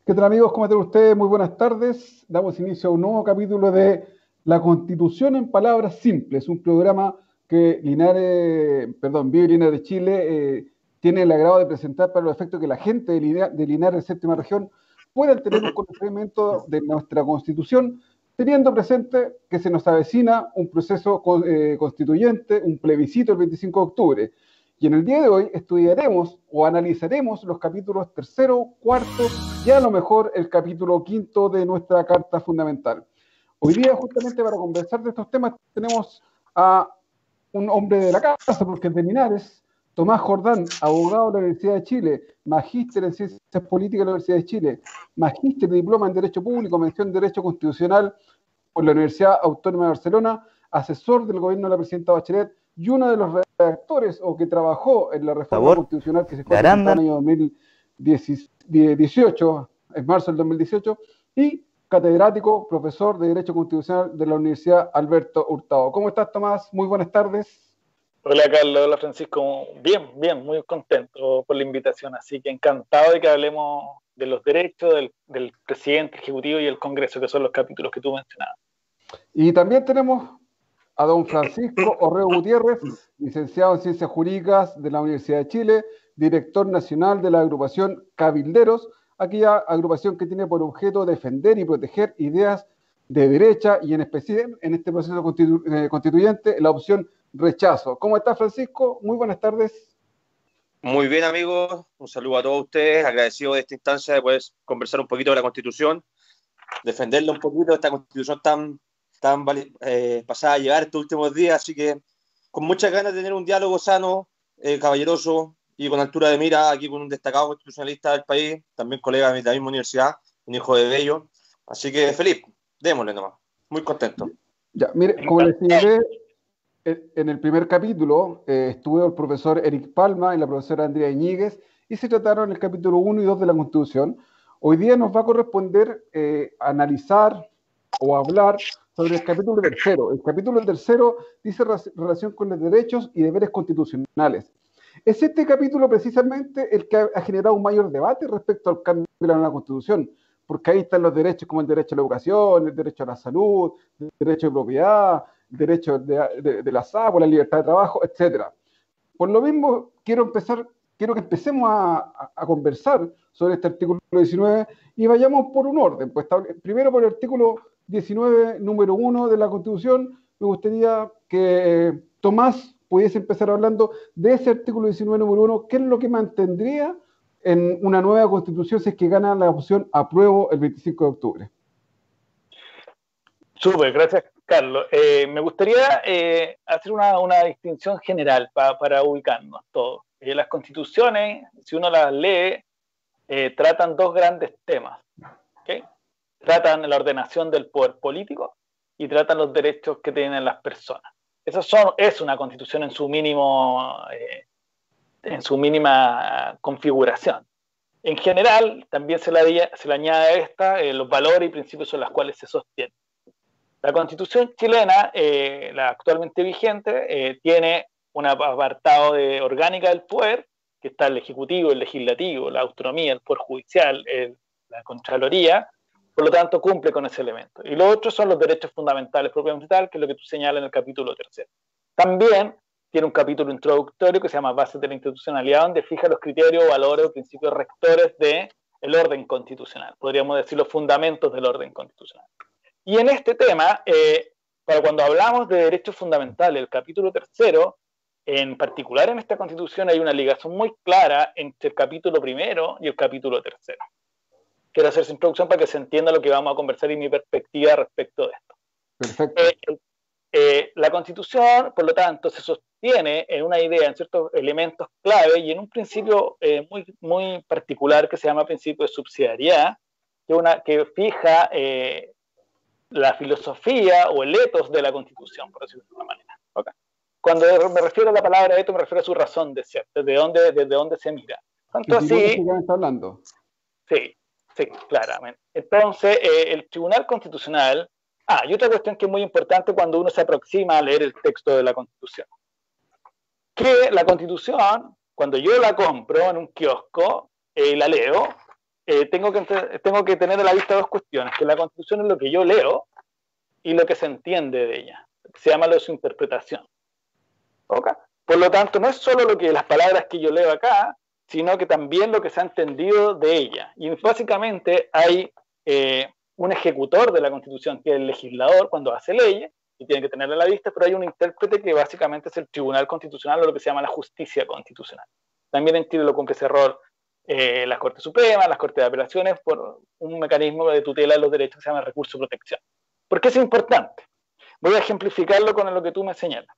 ¿Qué tal amigos? ¿Cómo están ustedes? Muy buenas tardes. Damos inicio a un nuevo capítulo de La Constitución en Palabras Simples, un programa que Bio Linares Chile tiene el agrado de presentar para los efectos que la gente de Linares, séptima región, pueda tener un conocimiento de nuestra Constitución, teniendo presente que se nos avecina un proceso constituyente, un plebiscito el 25 de octubre. Y en el día de hoy estudiaremos o analizaremos los capítulos tercero, cuarto y a lo mejor el capítulo quinto de nuestra Carta Fundamental. Hoy día, justamente para conversar de estos temas, tenemos a un hombre de la casa, porque es de Linares, Tomás Jordán, abogado de la Universidad de Chile, magíster en Ciencias Políticas de la Universidad de Chile, magíster de diploma en Derecho Público, mención en Derecho Constitucional por la Universidad Autónoma de Barcelona, asesor del gobierno de la presidenta Bachelet, y uno de los redactores o que trabajó en la reforma constitucional que se fue presentada en el año 2018, en marzo del 2018, y catedrático, profesor de Derecho Constitucional de la Universidad Alberto Hurtado. ¿Cómo estás, Tomás? Muy buenas tardes. Hola, Carlos. Hola, Francisco. Bien, muy contento por la invitación. Así que encantado de que hablemos de los derechos del presidente, ejecutivo y el Congreso, que son los capítulos que tú mencionabas. Y también tenemos a don Francisco Orrego Gutiérrez, licenciado en Ciencias Jurídicas de la Universidad de Chile, director nacional de la agrupación Cabilderos, aquella agrupación que tiene por objeto defender y proteger ideas de derecha y en especial en este proceso constituyente la opción rechazo. ¿Cómo está, Francisco? Muy buenas tardes. Muy bien, amigos. Un saludo a todos ustedes. Agradecido de esta instancia de poder conversar un poquito de la Constitución, defenderla un poquito, esta Constitución tan pasada a llevar estos últimos días, así que con muchas ganas de tener un diálogo sano, caballeroso y con altura de mira aquí con un destacado constitucionalista del país, también colega de la misma universidad, un hijo de Bello, así que feliz, démosle nomás, muy contento. Ya, mire, como les señalé en el primer capítulo, estuvo el profesor Eric Palma y la profesora Andrea Iñiguez y se trataron el capítulo 1 y 2 de la Constitución. Hoy día nos va a corresponder analizar o hablar sobre el capítulo tercero. El capítulo tercero dice relación con los derechos y deberes constitucionales. Es este capítulo precisamente el que ha generado un mayor debate respecto al cambio de la nueva Constitución, porque ahí están los derechos como el derecho a la educación, el derecho a la salud, el derecho de propiedad, el derecho de la salud, la libertad de trabajo, etc. Por lo mismo, quiero que empecemos a conversar sobre este artículo 19 y vayamos por un orden. Pues, primero por el artículo 19, número 1 de la Constitución, me gustaría que Tomás pudiese empezar hablando de ese artículo 19, número 1, qué es lo que mantendría en una nueva Constitución si es que gana la opción apruebo el 25 de octubre. Súper, gracias, Carlos. Me gustaría hacer una distinción general para ubicarnos todos. Las constituciones, si uno las lee, tratan dos grandes temas. ¿Okay? Tratan la ordenación del poder político y tratan los derechos que tienen las personas. Es una constitución en su mínima configuración. En general, también se le añade a esta los valores y principios sobre los cuales se sostiene. La Constitución chilena, la actualmente vigente, tiene un apartado de orgánica del poder, que está el Ejecutivo, el Legislativo, la autonomía, el Poder Judicial, la Contraloría, por lo tanto cumple con ese elemento. Y los otros son los derechos fundamentales propiamente tal, que es lo que tú señalas en el capítulo tercero. También tiene un capítulo introductorio que se llama Bases de la Institucionalidad, donde fija los criterios, valores o principios rectores del orden constitucional, podríamos decir los fundamentos del orden constitucional. Y en este tema, para cuando hablamos de derechos fundamentales, el capítulo tercero, en particular en esta Constitución hay una ligación muy clara entre el capítulo primero y el capítulo tercero. Quiero hacer esa introducción para que se entienda lo que vamos a conversar y mi perspectiva respecto de esto. Perfecto. La Constitución, por lo tanto, se sostiene en una idea, en ciertos elementos clave y en un principio muy particular que se llama principio de subsidiariedad, que fija la filosofía o el ethos de la Constitución, por decirlo de alguna manera. ¿Okay? Cuando me refiero a la palabra ethos, me refiero a su razón de ser, desde dónde se mira. Tanto así, ¿de qué está hablando? Sí, claramente. Entonces, el Tribunal Constitucional... y otra cuestión que es muy importante cuando uno se aproxima a leer el texto de la Constitución. Que la Constitución, cuando yo la compro en un kiosco y la leo, tengo que tener a la vista dos cuestiones, que la Constitución es lo que yo leo y lo que se entiende de ella, que se llama lo de su interpretación. ¿Okay? Por lo tanto, no es solo las palabras que yo leo acá, sino que también lo que se ha entendido de ella. Y básicamente hay un ejecutor de la Constitución, que es el legislador cuando hace leyes, y tiene que tenerla a la vista, pero hay un intérprete que básicamente es el Tribunal Constitucional, o lo que se llama la justicia constitucional. También en Chile lo cumple ese rol la Corte Suprema, las Cortes de Apelaciones, por un mecanismo de tutela de los derechos que se llama recurso de protección. ¿Por qué es importante? Voy a ejemplificarlo con lo que tú me señalas.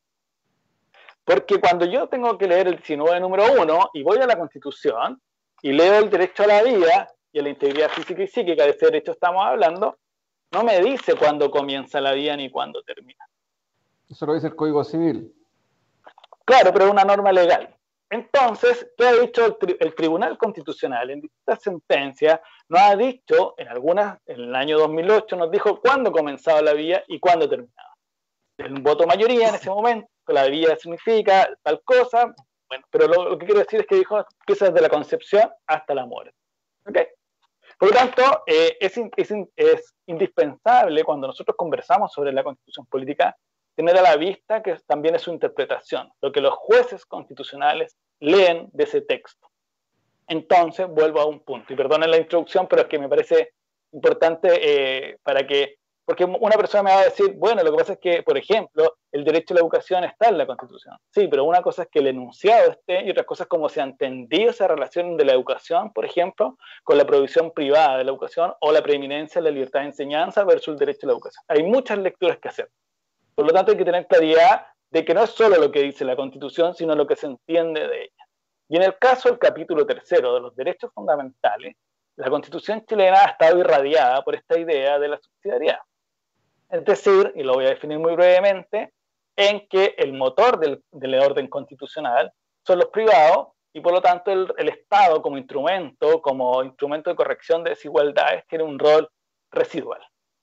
Porque cuando yo tengo que leer el 19 número 1 y voy a la Constitución y leo el derecho a la vida y a la integridad física y psíquica, de ese derecho estamos hablando, no me dice cuándo comienza la vida ni cuándo termina. Eso lo dice el Código Civil. Claro, pero es una norma legal. Entonces, ¿qué ha dicho el Tribunal Constitucional? En distintas sentencias nos ha dicho, en el año 2008 nos dijo cuándo comenzaba la vida y cuándo terminaba. En voto mayoría en ese momento, la vida significa tal cosa, bueno, pero lo que quiero decir es que dijo empieza desde la concepción hasta la muerte. ¿Okay? Por lo tanto, es indispensable cuando nosotros conversamos sobre la Constitución política tener a la vista que también es su interpretación, lo que los jueces constitucionales leen de ese texto. Entonces, vuelvo a un punto, y perdonen la introducción, pero es que me parece importante porque una persona me va a decir, bueno, lo que pasa es que, por ejemplo, el derecho a la educación está en la Constitución. Sí, pero una cosa es que el enunciado esté y otra cosa es cómo se ha entendido esa relación de la educación, por ejemplo, con la provisión privada de la educación o la preeminencia de la libertad de enseñanza versus el derecho a la educación. Hay muchas lecturas que hacer. Por lo tanto, hay que tener claridad de que no es solo lo que dice la Constitución, sino lo que se entiende de ella. Y en el caso del capítulo 3 de los derechos fundamentales, la Constitución chilena ha estado irradiada por esta idea de la subsidiariedad. Es decir, y lo voy a definir muy brevemente, en que el motor del orden constitucional son los privados y por lo tanto el Estado como instrumento de corrección de desigualdades tiene un rol residual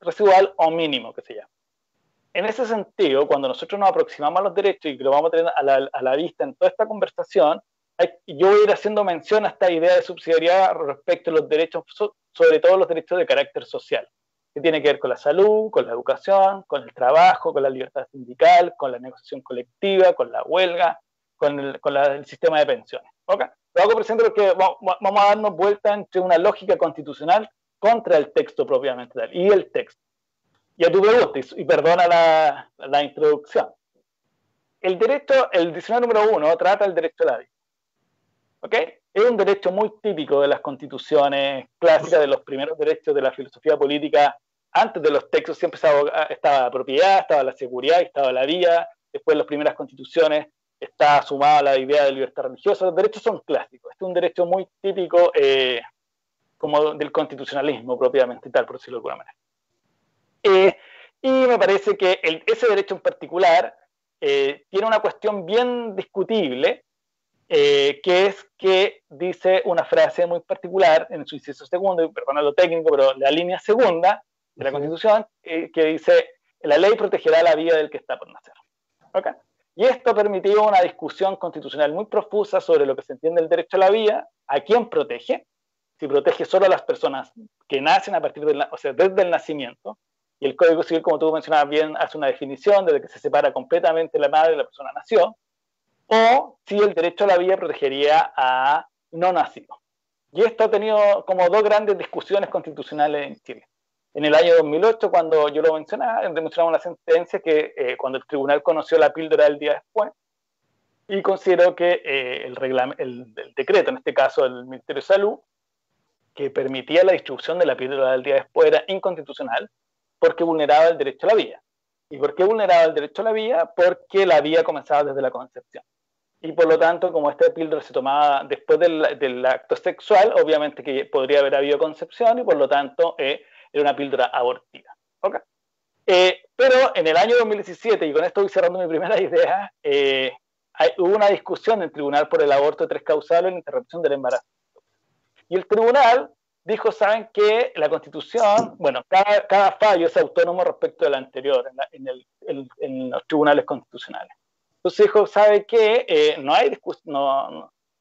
o mínimo que se llama. En ese sentido, cuando nosotros nos aproximamos a los derechos y que lo vamos a tener a la vista en toda esta conversación, yo voy a ir haciendo mención a esta idea de subsidiariedad respecto a los derechos, sobre todo los derechos de carácter social, que tiene que ver con la salud, con la educación, con el trabajo, con la libertad sindical, con la negociación colectiva, con la huelga, con el sistema de pensiones. ¿Okay? Lo hago presente porque vamos a darnos vuelta entre una lógica constitucional contra el texto propiamente tal, y el texto. Y a tu pregunta, y perdona la introducción. El 19 número 1 trata el derecho a la vida. ¿Okay? Es un derecho muy típico de las constituciones clásicas, de los primeros derechos de la filosofía política. Antes de los textos siempre estaba la propiedad, estaba la seguridad, estaba la vida. Después, en las primeras constituciones, está sumada la idea de libertad religiosa. Los derechos son clásicos. Este es un derecho muy típico como del constitucionalismo propiamente tal, por decirlo de alguna manera. Y me parece que ese derecho en particular tiene una cuestión bien discutible, que es que dice una frase muy particular en su inciso segundo, y perdona lo técnico, pero la línea segunda de la Constitución, que dice, la ley protegerá la vida del que está por nacer. ¿Okay? Y esto ha permitido una discusión constitucional muy profusa sobre lo que se entiende el derecho a la vida, a quién protege, si protege solo a las personas que nacen a partir desde el nacimiento, y el Código Civil, como tú mencionabas bien, hace una definición desde que se separa completamente la madre y la persona nació, o si el derecho a la vida protegería a no nacidos. Y esto ha tenido como dos grandes discusiones constitucionales en Chile. En el año 2008, cuando yo lo mencionaba, demostramos la sentencia que cuando el tribunal conoció la píldora del día después, y consideró que el decreto, en este caso del Ministerio de Salud, que permitía la distribución de la píldora del día después era inconstitucional, porque vulneraba el derecho a la vida. ¿Y por qué vulneraba el derecho a la vida? Porque la vida comenzaba desde la concepción. Y por lo tanto, como esta píldora se tomaba después del acto sexual, obviamente que podría haber habido concepción y por lo tanto era una píldora abortiva. ¿Okay? Pero en el año 2017, y con esto voy cerrando mi primera idea, hubo una discusión en el tribunal por el aborto de 3 causales en la interrupción del embarazo. Y el tribunal dijo, ¿saben qué? La Constitución, bueno, cada fallo es autónomo respecto del anterior en los tribunales constitucionales. Entonces dijo, ¿sabe qué? No hay discusión,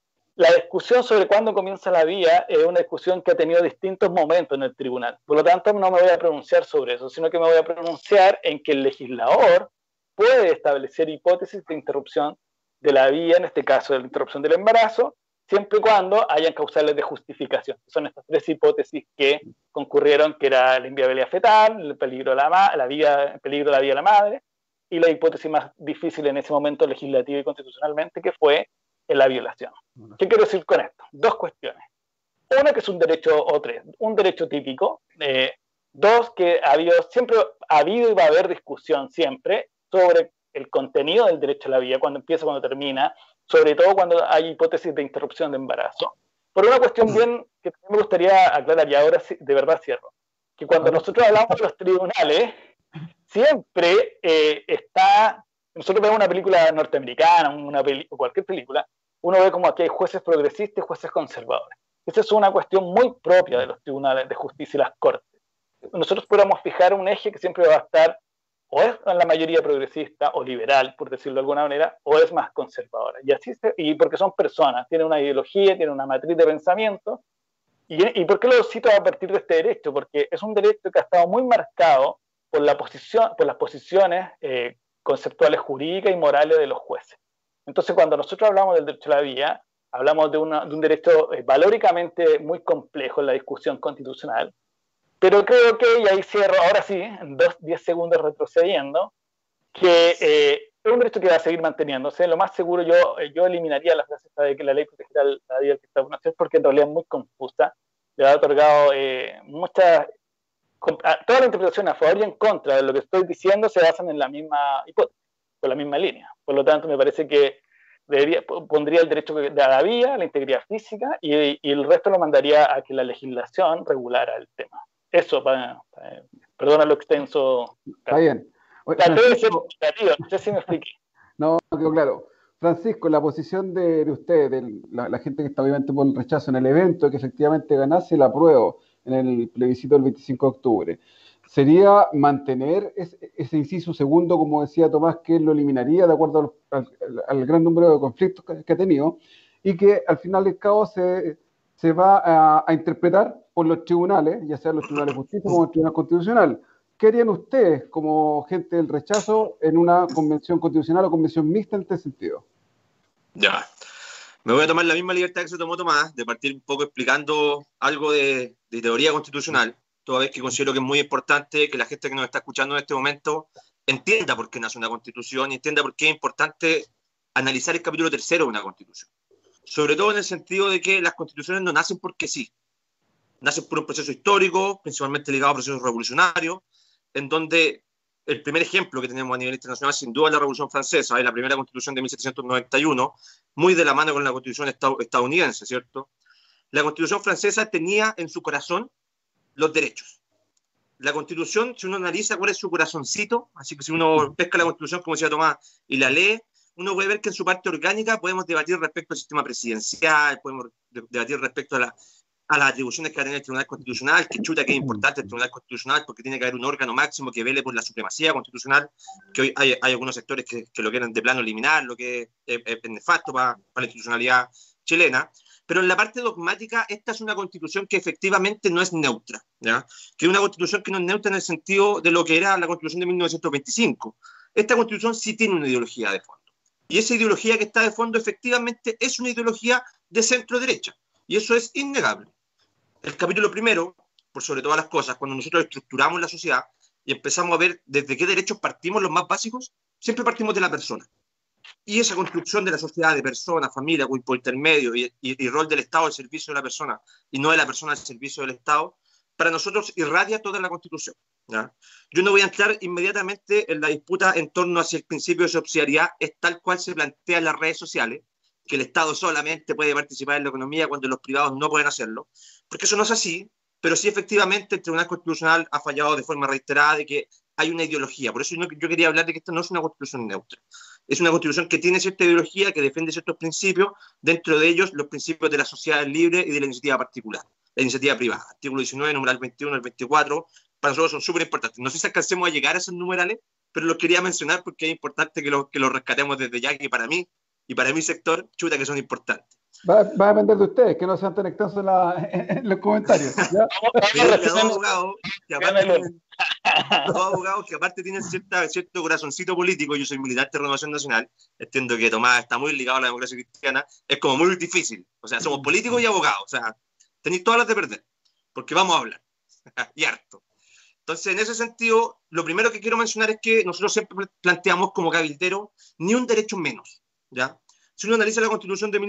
la discusión sobre cuándo comienza la vía es una discusión que ha tenido distintos momentos en el tribunal. Por lo tanto, no me voy a pronunciar sobre eso, sino que me voy a pronunciar en que el legislador puede establecer hipótesis de interrupción de la vía, en este caso de la interrupción del embarazo, siempre y cuando hayan causales de justificación. Son estas tres hipótesis que concurrieron, que era la inviabilidad fetal, el peligro de la vida de la madre, y la hipótesis más difícil en ese momento legislativa y constitucionalmente, que fue la violación. ¿Qué quiero decir con esto? Dos cuestiones. Una, que es un derecho, o tres, un derecho típico. Dos, que siempre ha habido y va a haber discusión siempre sobre el contenido del derecho a la vida, cuando empieza, cuando termina, sobre todo cuando hay hipótesis de interrupción de embarazo. Por una cuestión bien que me gustaría aclarar, y ahora sí, de verdad cierro, que cuando nosotros hablamos de los tribunales, siempre nosotros vemos una película norteamericana, o cualquier película, uno ve como aquí hay jueces progresistas y jueces conservadores. Esa es una cuestión muy propia de los tribunales de justicia y las cortes. Nosotros podemos fijar un eje que siempre va a estar o es en la mayoría progresista o liberal, por decirlo de alguna manera, o es más conservadora. Y porque son personas, tienen una ideología, tienen una matriz de pensamiento. ¿Y por qué lo cito a partir de este derecho? Porque es un derecho que ha estado muy marcado por las posiciones conceptuales jurídicas y morales de los jueces. Entonces, cuando nosotros hablamos del derecho a la vía, hablamos de un derecho valóricamente muy complejo en la discusión constitucional, pero creo que, y ahí cierro, ahora sí, en 10 segundos retrocediendo, que es un derecho que va a seguir manteniéndose. Lo más seguro, yo eliminaría la frase de que la ley protegerá la vida que está por nacer, porque en realidad es muy confusa. Le ha otorgado toda la interpretación a favor y en contra de lo que estoy diciendo se basan en la misma hipótesis, por la misma línea. Por lo tanto, me parece que pondría el derecho a la vida, la integridad física, y el resto lo mandaría a que la legislación regulara el tema. Eso, perdona lo extenso. Está bien. Traté de ser explicativo, no sé si me expliqué. No, quedó claro. Francisco, la posición de usted, de la gente que está obviamente por el rechazo en el evento, que efectivamente ganase el apruebo en el plebiscito del 25 de octubre, ¿sería mantener ese inciso segundo, como decía Tomás, que él lo eliminaría de acuerdo al gran número de conflictos que ha tenido, y que al final del cabo se va a interpretar por los tribunales, ya sea los tribunales de justicia como el Tribunal Constitucional? ¿Qué harían ustedes como gente del rechazo en una convención constitucional o convención mixta en este sentido? Ya, me voy a tomar la misma libertad que se tomó Tomás, de partir un poco explicando algo de teoría constitucional, toda vez que considero que es muy importante que la gente que nos está escuchando en este momento entienda por qué nace una constitución y entienda por qué es importante analizar el capítulo tercero de una constitución. Sobre todo en el sentido de que las constituciones no nacen porque sí, nacen por un proceso histórico, principalmente ligado a procesos revolucionarios, en donde el primer ejemplo que tenemos a nivel internacional sin duda es la Revolución Francesa, es la primera constitución de 1791, muy de la mano con la constitución estadounidense, ¿cierto? La constitución francesa tenía en su corazón los derechos. La constitución, si uno analiza cuál es su corazoncito, así que si uno pesca la constitución, como decía Tomás, y la lee, uno puede ver que en su parte orgánica podemos debatir respecto al sistema presidencial, podemos debatir respecto a las atribuciones que va a tener el Tribunal Constitucional, que chuta que es importante el Tribunal Constitucional, porque tiene que haber un órgano máximo que vele por la supremacía constitucional, que hoy hay algunos sectores que lo quieren de plano eliminar, lo que es nefasto para la institucionalidad chilena. Pero en la parte dogmática, esta es una constitución que efectivamente no es neutra, ¿ya? Que es una constitución que no es neutra en el sentido de lo que era la constitución de 1925. Esta constitución sí tiene una ideología de fondo. Y esa ideología que está de fondo efectivamente es una ideología de centro-derecha. Y eso es innegable. El capítulo primero, por sobre todas las cosas, cuando nosotros estructuramos la sociedad y empezamos a ver desde qué derechos partimos los más básicos, siempre partimos de la persona. Y esa construcción de la sociedad, de persona, familia, cuerpo intermedio y rol del Estado al servicio de la persona y no de la persona al servicio del Estado, para nosotros irradia toda la Constitución, ¿ya? Yo no voy a entrar inmediatamente en la disputa en torno a si el principio de subsidiariedad es tal cual se plantea en las redes sociales, que el Estado solamente puede participar en la economía cuando los privados no pueden hacerlo, porque eso no es así, pero sí efectivamente el Tribunal Constitucional ha fallado de forma reiterada de que hay una ideología. Por eso yo quería hablar de que esta no es una constitución neutra. Es una constitución que tiene cierta ideología, que defiende ciertos principios, dentro de ellos los principios de la sociedad libre y de la iniciativa particular, la iniciativa privada. Artículo 19, numeral 21, el 24, para nosotros son súper importantes. No sé si alcancemos a llegar a esos numerales, pero los quería mencionar porque es importante que los rescatemos desde ya, que para mí y para mi sector, chuta que son importantes. Va a depender de ustedes, que no sean tan extensos en los comentarios. ¿Ya? Dos abogados que aparte tienen cierto corazoncito político. Yo soy militante de Renovación Nacional, entiendo que Tomás está muy ligado a la democracia cristiana, es como muy difícil, o sea, somos políticos y abogados, o sea, tenéis todas las de perder, porque vamos a hablar, y harto. Entonces, en ese sentido, lo primero que quiero mencionar es que nosotros siempre planteamos como cabilderos ni un derecho menos, ¿ya? Si uno analiza la Constitución de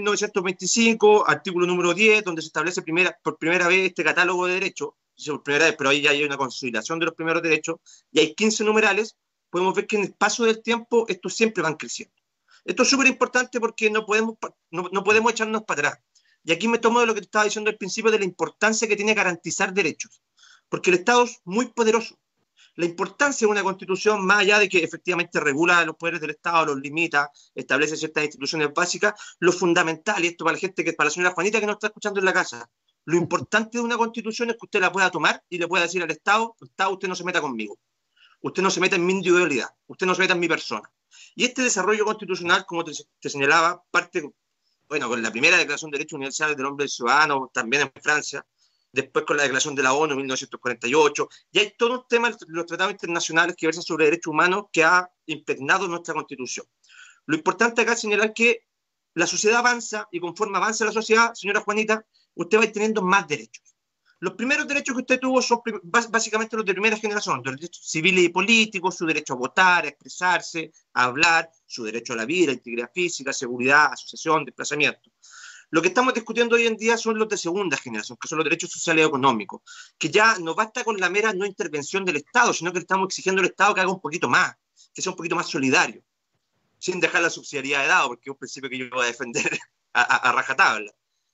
1925, artículo número 10, donde se establece por primera vez este catálogo de derechos, por primera vez, pero ahí ya hay una consolidación de los primeros derechos, y hay 15 numerales, podemos ver que en el paso del tiempo estos siempre van creciendo. Esto es súper importante porque no podemos echarnos para atrás. Y aquí me tomo de lo que te estaba diciendo al principio, de la importancia que tiene garantizar derechos, porque el Estado es muy poderoso. La importancia de una constitución, más allá de que efectivamente regula los poderes del Estado, los limita, establece ciertas instituciones básicas, lo fundamental, y esto para la gente, para la señora Juanita que nos está escuchando en la casa, lo importante de una constitución es que usted la pueda tomar y le pueda decir al Estado, usted no se meta conmigo, usted no se meta en mi individualidad, usted no se meta en mi persona. Y este desarrollo constitucional, como te señalaba, parte, bueno, con la primera Declaración de Derechos Universales del Hombre y del Ciudadano, también en Francia, después con la Declaración de la ONU en 1948, y hay todo un tema de los tratados internacionales que versan sobre derechos humanos que ha impregnado nuestra Constitución. Lo importante acá es señalar que la sociedad avanza, y conforme avanza la sociedad, señora Juanita, usted va a ir teniendo más derechos. Los primeros derechos que usted tuvo son básicamente los de primera generación, los derechos civiles y políticos, su derecho a votar, a expresarse, a hablar, su derecho a la vida, a integridad física, seguridad, asociación, desplazamiento. Lo que estamos discutiendo hoy en día son los de segunda generación, que son los derechos sociales y económicos, que ya no basta con la mera no intervención del Estado, sino que le estamos exigiendo al Estado que haga un poquito más, que sea un poquito más solidario, sin dejar la subsidiariedad de lado, porque es un principio que yo voy a defender a rajatabla.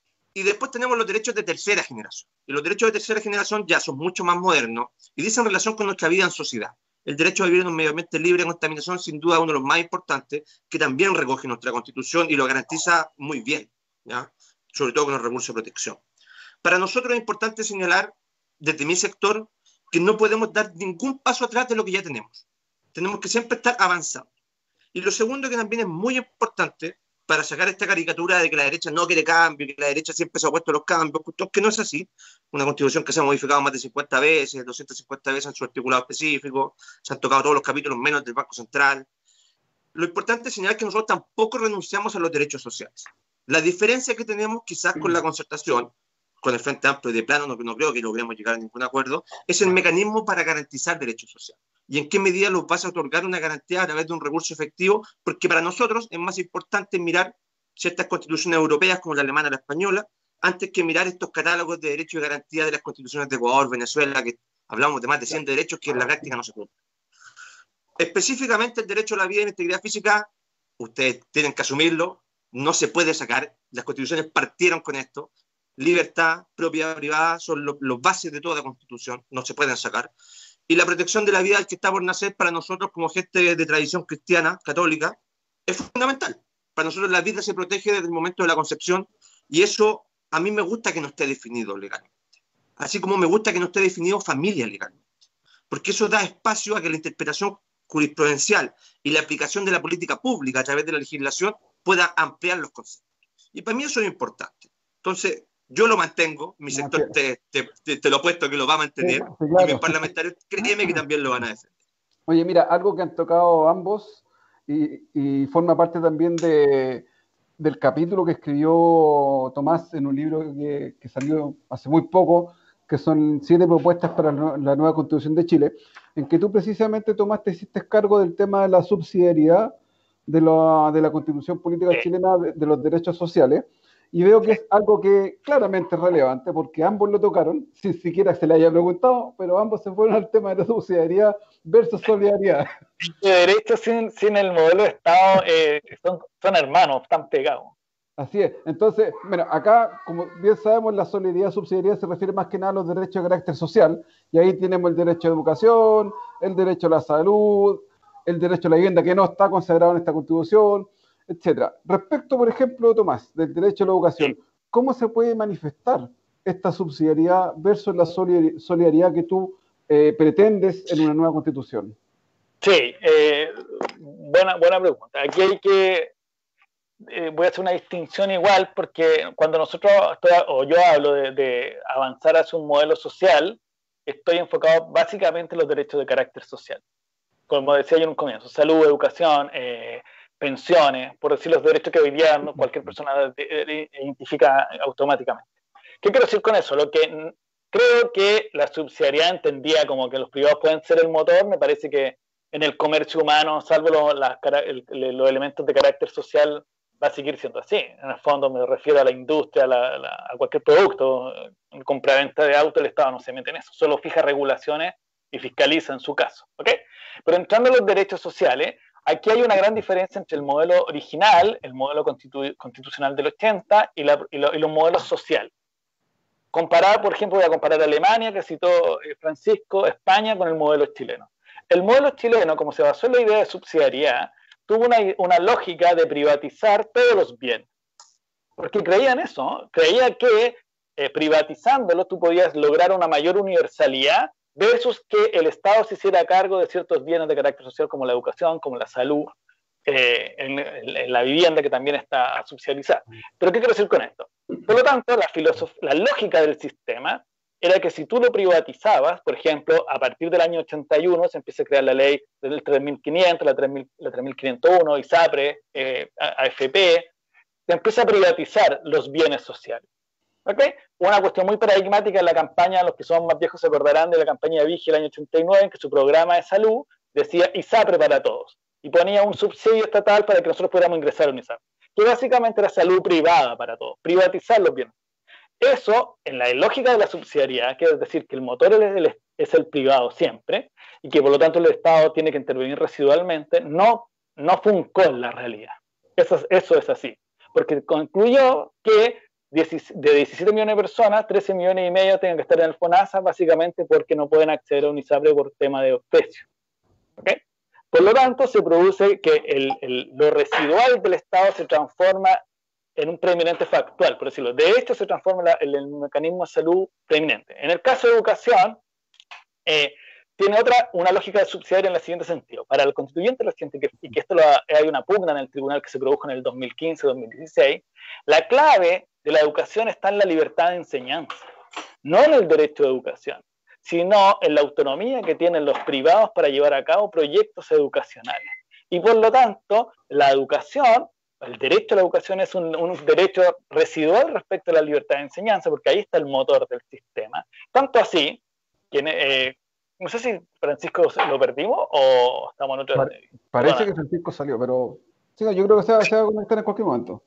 Y después tenemos los derechos de tercera generación. Y los derechos de tercera generación ya son mucho más modernos y dicen relación con nuestra vida en sociedad. El derecho a vivir en un medio ambiente libre de contaminación, sin duda, es uno de los más importantes, que también recoge nuestra Constitución y lo garantiza muy bien, ¿ya? Sobre todo con el recurso de protección. Para nosotros es importante señalar, desde mi sector, que no podemos dar ningún paso atrás de lo que ya tenemos. Tenemos que siempre estar avanzando. Y lo segundo, que también es muy importante, para sacar esta caricatura de que la derecha no quiere cambio, que la derecha siempre se ha opuesto a los cambios, que no es así. Una constitución que se ha modificado más de 50 veces, 250 veces en su articulado específico, se han tocado todos los capítulos menos del Banco Central. Lo importante es señalar que nosotros tampoco renunciamos a los derechos sociales. La diferencia que tenemos quizás con la concertación, con el Frente Amplio, de plano no creo que logremos llegar a ningún acuerdo, es el mecanismo para garantizar derechos sociales. ¿Y en qué medida los vas a otorgar una garantía a través de un recurso efectivo? Porque para nosotros es más importante mirar ciertas constituciones europeas como la alemana o la española, antes que mirar estos catálogos de derechos y garantía de las constituciones de Ecuador, Venezuela, que hablamos de más de 100 derechos que en la práctica no se cumplen. Específicamente el derecho a la vida y la integridad física, ustedes tienen que asumirlo, no se puede sacar, las constituciones partieron con esto, libertad, propiedad privada son los bases de toda constitución, no se pueden sacar. Y la protección de la vida del que está por nacer, para nosotros como gente de tradición cristiana, católica, es fundamental. Para nosotros la vida se protege desde el momento de la concepción, y eso a mí me gusta que no esté definido legalmente. Así como me gusta que no esté definido familia legalmente. Porque eso da espacio a que la interpretación jurisprudencial y la aplicación de la política pública a través de la legislación pueda ampliar los conceptos. Y para mí eso es importante. Entonces, yo lo mantengo, mi sector te lo apuesto que lo va a mantener, sí, claro. Y mis parlamentarios, créeme que también lo van a defender. Oye, mira, algo que han tocado ambos y forma parte también del capítulo que escribió Tomás en un libro que salió hace muy poco, que son 7 propuestas para la nueva Constitución de Chile, en que tú precisamente, Tomás, te hiciste cargo del tema de la subsidiariedad de la Constitución Política Chilena, de los derechos sociales. Y veo que es algo que claramente es relevante, porque ambos lo tocaron, sin siquiera se le haya preguntado, pero ambos se fueron al tema de la subsidiariedad versus solidaridad. Los derechos sin el modelo de Estado son hermanos, están pegados. Así es. Entonces, bueno, acá, como bien sabemos, la solidaridad, subsidiariedad se refiere más que nada a los derechos de carácter social, y ahí tenemos el derecho a la educación, el derecho a la salud, el derecho a la vivienda, que no está consagrado en esta Constitución, etcétera. Respecto, por ejemplo, Tomás, del derecho a la educación, ¿cómo se puede manifestar esta subsidiariedad versus la solidaridad que tú pretendes en una nueva Constitución? Sí, buena pregunta. Aquí hay que voy a hacer una distinción igual, porque cuando yo hablo de avanzar hacia un modelo social, estoy enfocado básicamente en los derechos de carácter social. Como decía yo en un comienzo, salud, educación, pensiones, por decir los derechos que hoy día cualquier persona identifica automáticamente. ¿Qué quiero decir con eso? Lo que creo que la subsidiariedad entendía como que los privados pueden ser el motor, me parece que en el comercio humano, salvo los elementos de carácter social, va a seguir siendo así. En el fondo me refiero a la industria, a cualquier producto, en compra-venta de auto, el Estado no se mete en eso, solo fija regulaciones y fiscaliza en su caso. ¿Okay? Pero entrando a los derechos sociales, aquí hay una gran diferencia entre el modelo original, el modelo constitucional del 80 y los modelos sociales. Comparar, por ejemplo, voy a comparar Alemania, que citó Francisco, España, con el modelo chileno. El modelo chileno, como se basó en la idea de subsidiariedad, tuvo una lógica de privatizar todos los bienes. Porque creían eso, ¿no? Creía que privatizándolo tú podías lograr una mayor universalidad versus que el Estado se hiciera cargo de ciertos bienes de carácter social como la educación, como la salud, en la vivienda que también está subsidiarizada. ¿Pero qué quiero decir con esto? Por lo tanto, la lógica del sistema era que si tú lo privatizabas, por ejemplo, a partir del año 81 se empieza a crear la ley del 3500, la 3501, ISAPRE, AFP, se empieza a privatizar los bienes sociales. ¿Okay? Una cuestión muy paradigmática en la campaña, los que son más viejos se acordarán de la campaña de Vigil del año 89, en que su programa de salud decía ISAPRE para todos, y ponía un subsidio estatal para que nosotros pudiéramos ingresar a un ISAPRE, que básicamente era salud privada para todos, privatizar los bienes. Eso, en la lógica de la subsidiariedad, que es decir, que el motor es el privado siempre, y que por lo tanto el Estado tiene que intervenir residualmente, no funcó en la realidad. Eso es así, porque concluyó que de 17 millones de personas, 13 millones y medio tienen que estar en el FONASA, básicamente porque no pueden acceder a un ISAPRE por tema de precio. ¿Okay? Por lo tanto, se produce que lo residual del Estado se transforma en un preeminente factual, por decirlo. De hecho, se transforma el mecanismo de salud preeminente. En el caso de educación, tiene una lógica subsidiaria en el siguiente sentido. Para el constituyente reciente, y que esto hay una pugna en el tribunal que se produjo en el 2015-2016, la clave de la educación está en la libertad de enseñanza, no en el derecho de educación, sino en la autonomía que tienen los privados para llevar a cabo proyectos educacionales. Y por lo tanto, la educación, el derecho a la educación es un derecho residual respecto a la libertad de enseñanza, porque ahí está el motor del sistema. Tanto así, que no sé si Francisco lo perdimos o estamos en otro... Parece que Francisco salió, pero sí, yo creo que se va a conectar en cualquier momento.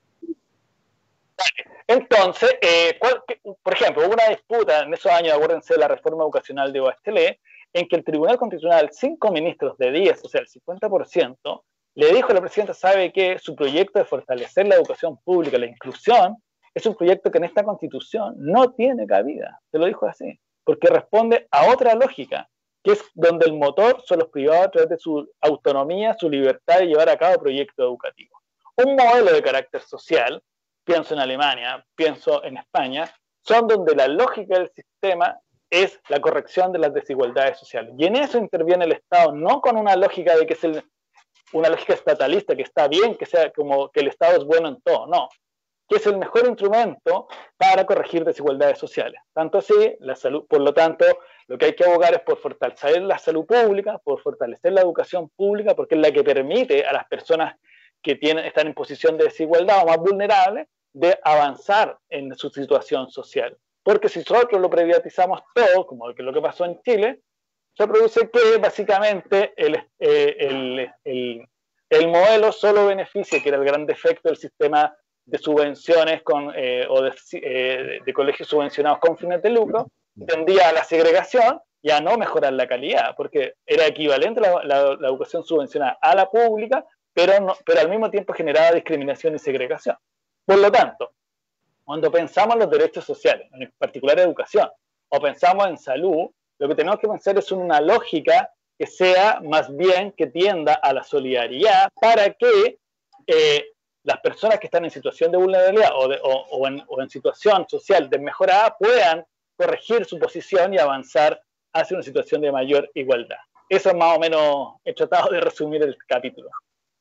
Entonces, por ejemplo, hubo una disputa en esos años, acuérdense de la reforma educacional de Bachelet, en que el Tribunal Constitucional, 5 ministros de 10, o sea, el 50%, le dijo a la presidenta, sabe que su proyecto de fortalecer la educación pública, la inclusión, es un proyecto que en esta Constitución no tiene cabida. Se lo dijo así, porque responde a otra lógica, que es donde el motor son los privados a través de su autonomía, su libertad de llevar a cabo proyectos educativos. Un modelo de carácter social, pienso en Alemania, pienso en España, son donde la lógica del sistema es la corrección de las desigualdades sociales. Y en eso interviene el Estado, no con una lógica de que es una lógica estatalista, que está bien, que sea como que el Estado es bueno en todo, no, que es el mejor instrumento para corregir desigualdades sociales. Tanto así, la salud, por lo tanto, lo que hay que abogar es por fortalecer la salud pública, por fortalecer la educación pública, porque es la que permite a las personas que están en posición de desigualdad o más vulnerables, de avanzar en su situación social. Porque si nosotros lo privatizamos todo, como lo que pasó en Chile, se produce que básicamente el modelo solo beneficia, que era el gran defecto del sistema de subvenciones o de colegios subvencionados con fines de lucro, tendía a la segregación y a no mejorar la calidad, porque era equivalente la educación subvencionada a la pública, pero al mismo tiempo generaba discriminación y segregación. Por lo tanto, cuando pensamos en los derechos sociales, en particular educación, o pensamos en salud, lo que tenemos que pensar es una lógica que sea más bien que tienda a la solidaridad para que las personas que están en situación de vulnerabilidad o en situación social desmejorada puedan corregir su posición y avanzar hacia una situación de mayor igualdad. Eso es más o menos, he tratado de resumir el capítulo.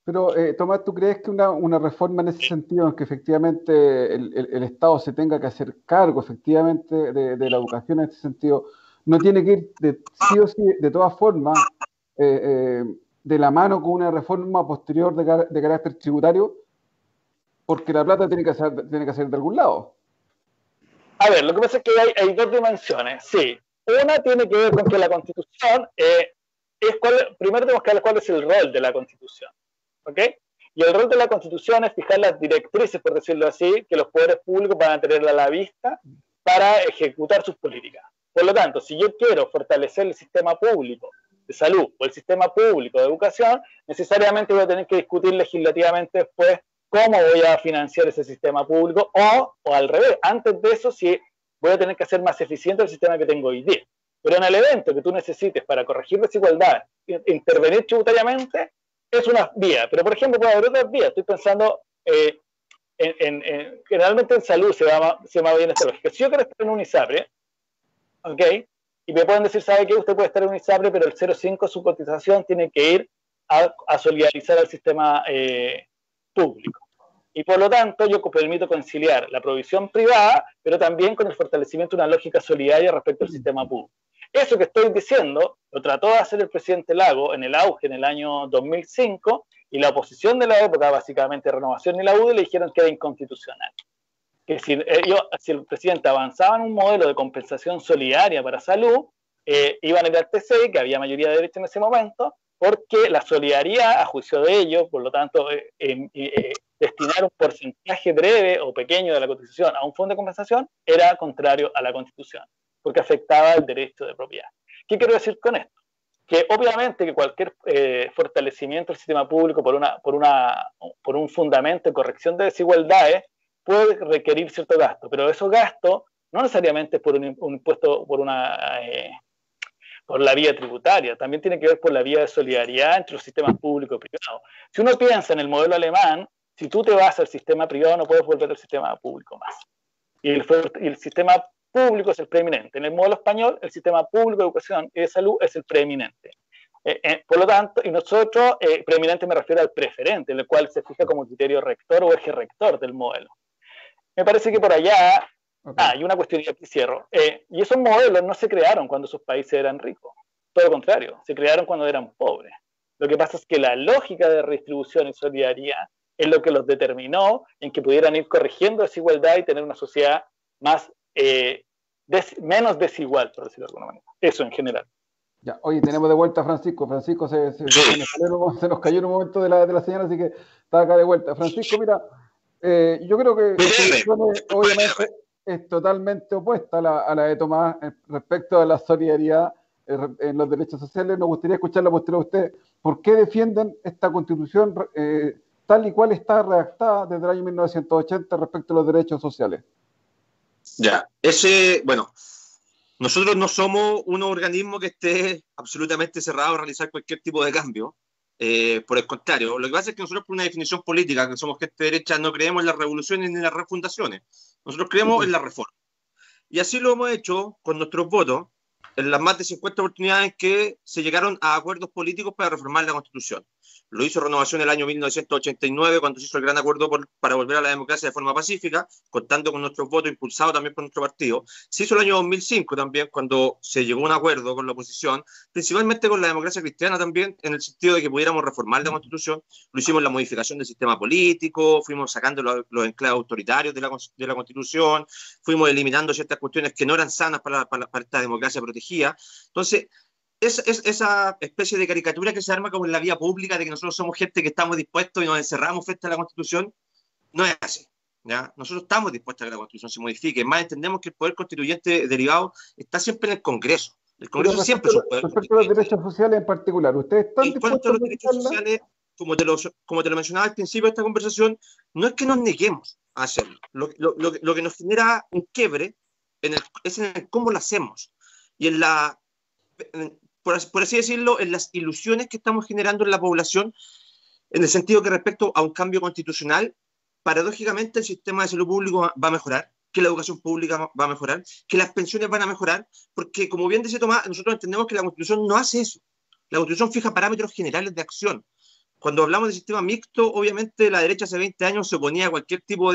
Pero, Tomás, ¿tú crees que una reforma en ese sentido, en que efectivamente el Estado se tenga que hacer cargo efectivamente de la educación en ese sentido, no tiene que ir sí o sí, de todas formas, de la mano con una reforma posterior de carácter tributario? Porque la plata tiene que ser de algún lado. A ver, lo que pasa es que hay dos dimensiones. Sí, una tiene que ver con que la Constitución primero tenemos que ver cuál es el rol de la Constitución, ¿ok? Y el rol de la Constitución es fijar las directrices, por decirlo así, que los poderes públicos van a tener a la vista para ejecutar sus políticas. Por lo tanto, si yo quiero fortalecer el sistema público de salud o el sistema público de educación, necesariamente voy a tener que discutir legislativamente después cómo voy a financiar ese sistema público o al revés, antes de eso sí voy a tener que hacer más eficiente el sistema que tengo hoy día. Pero en el evento que tú necesites para corregir desigualdad, intervenir tributariamente, es una vía. Pero por ejemplo puede haber otras vías. Estoy pensando generalmente en salud se va bien esta lógica. Si yo quiero estar en un ISAPRE, ¿ok? Y me pueden decir, ¿sabe qué? Usted puede estar en un ISAPRE, pero el 0,5 de su cotización tiene que ir a solidarizar al sistema público. Y por lo tanto, yo permito conciliar la provisión privada, pero también con el fortalecimiento de una lógica solidaria respecto al sistema público. Eso que estoy diciendo lo trató de hacer el presidente Lago en el auge en el año 2005, y la oposición de la época, básicamente Renovación y la UDI, le dijeron que era inconstitucional. Que si el presidente avanzaba en un modelo de compensación solidaria para salud, iban a ir al TC, que había mayoría de derecha en ese momento, porque la solidaridad, a juicio de ellos, por lo tanto, destinar un porcentaje breve o pequeño de la cotización a un fondo de compensación era contrario a la Constitución, porque afectaba el derecho de propiedad. ¿Qué quiero decir con esto? Que obviamente que cualquier fortalecimiento del sistema público por un fundamento de corrección de desigualdades puede requerir cierto gasto, pero esos gastos no necesariamente por un impuesto, por la vía tributaria, también tiene que ver por la vía de solidaridad entre los sistemas públicos y privados. Si uno piensa en el modelo alemán, si tú te vas al sistema privado no puedes volver al sistema público más. Y el sistema público es el preeminente. En el modelo español, el sistema público de educación y de salud es el preeminente. Por lo tanto, y nosotros, preeminente me refiero al preferente, en el cual se fija como criterio rector o eje rector del modelo. Me parece que por allá... y una cuestión y aquí cierro. Y esos modelos no se crearon cuando esos países eran ricos. Todo lo contrario, se crearon cuando eran pobres. Lo que pasa es que la lógica de redistribución y solidaridad es lo que los determinó en que pudieran ir corrigiendo desigualdad y tener una sociedad menos desigual, por decirlo de alguna manera. Eso en general. Ya, oye, tenemos de vuelta a Francisco. Francisco se nos cayó en un momento de la señal, así que está acá de vuelta. Francisco, mira, yo creo que obviamente es totalmente opuesta a la de Tomás respecto a la solidaridad en los derechos sociales. Nos gustaría escuchar la postura de usted. ¿Por qué defienden esta Constitución tal y cual está redactada desde el año 1980 respecto a los derechos sociales? Ya, bueno, nosotros no somos un organismo que esté absolutamente cerrado a realizar cualquier tipo de cambio. Por el contrario, lo que pasa es que nosotros, por una definición política, que somos gente de derecha, no creemos en las revoluciones ni en las refundaciones. Nosotros creemos en la reforma. Y así lo hemos hecho con nuestros votos en las más de 50 oportunidades que se llegaron a acuerdos políticos para reformar la Constitución. Lo hizo Renovación el año 1989, cuando se hizo el gran acuerdo para volver a la democracia de forma pacífica, contando con nuestros votos, impulsados también por nuestro partido. Se hizo el año 2005 también, cuando se llegó a un acuerdo con la oposición, principalmente con la democracia cristiana también, en el sentido de que pudiéramos reformar la Constitución. Lo hicimos en la modificación del sistema político, fuimos sacando los enclaves autoritarios de la Constitución, fuimos eliminando ciertas cuestiones que no eran sanas para esta democracia protegida. Entonces, esa especie de caricatura que se arma como en la vía pública de que nosotros somos gente que estamos dispuestos y nos encerramos frente a la Constitución, no es así, ¿ya? Nosotros estamos dispuestos a que la Constitución se modifique. Más, entendemos que el poder constituyente derivado está siempre en el Congreso. El Congreso siempre es un poder constituyente. Respecto a los derechos sociales en particular, ¿ustedes están dispuestos a los derechos sociales? Como te lo mencionaba al principio de esta conversación, no es que nos neguemos a hacerlo. Lo que nos genera un quiebre es en el cómo lo hacemos y por así decirlo, en las ilusiones que estamos generando en la población, en el sentido que respecto a un cambio constitucional, paradójicamente el sistema de salud público va a mejorar, que la educación pública va a mejorar, que las pensiones van a mejorar, porque como bien dice Tomás, nosotros entendemos que la Constitución no hace eso. La Constitución fija parámetros generales de acción, Cuando hablamos de sistema mixto, obviamente la derecha hace 20 años se oponía a cualquier tipo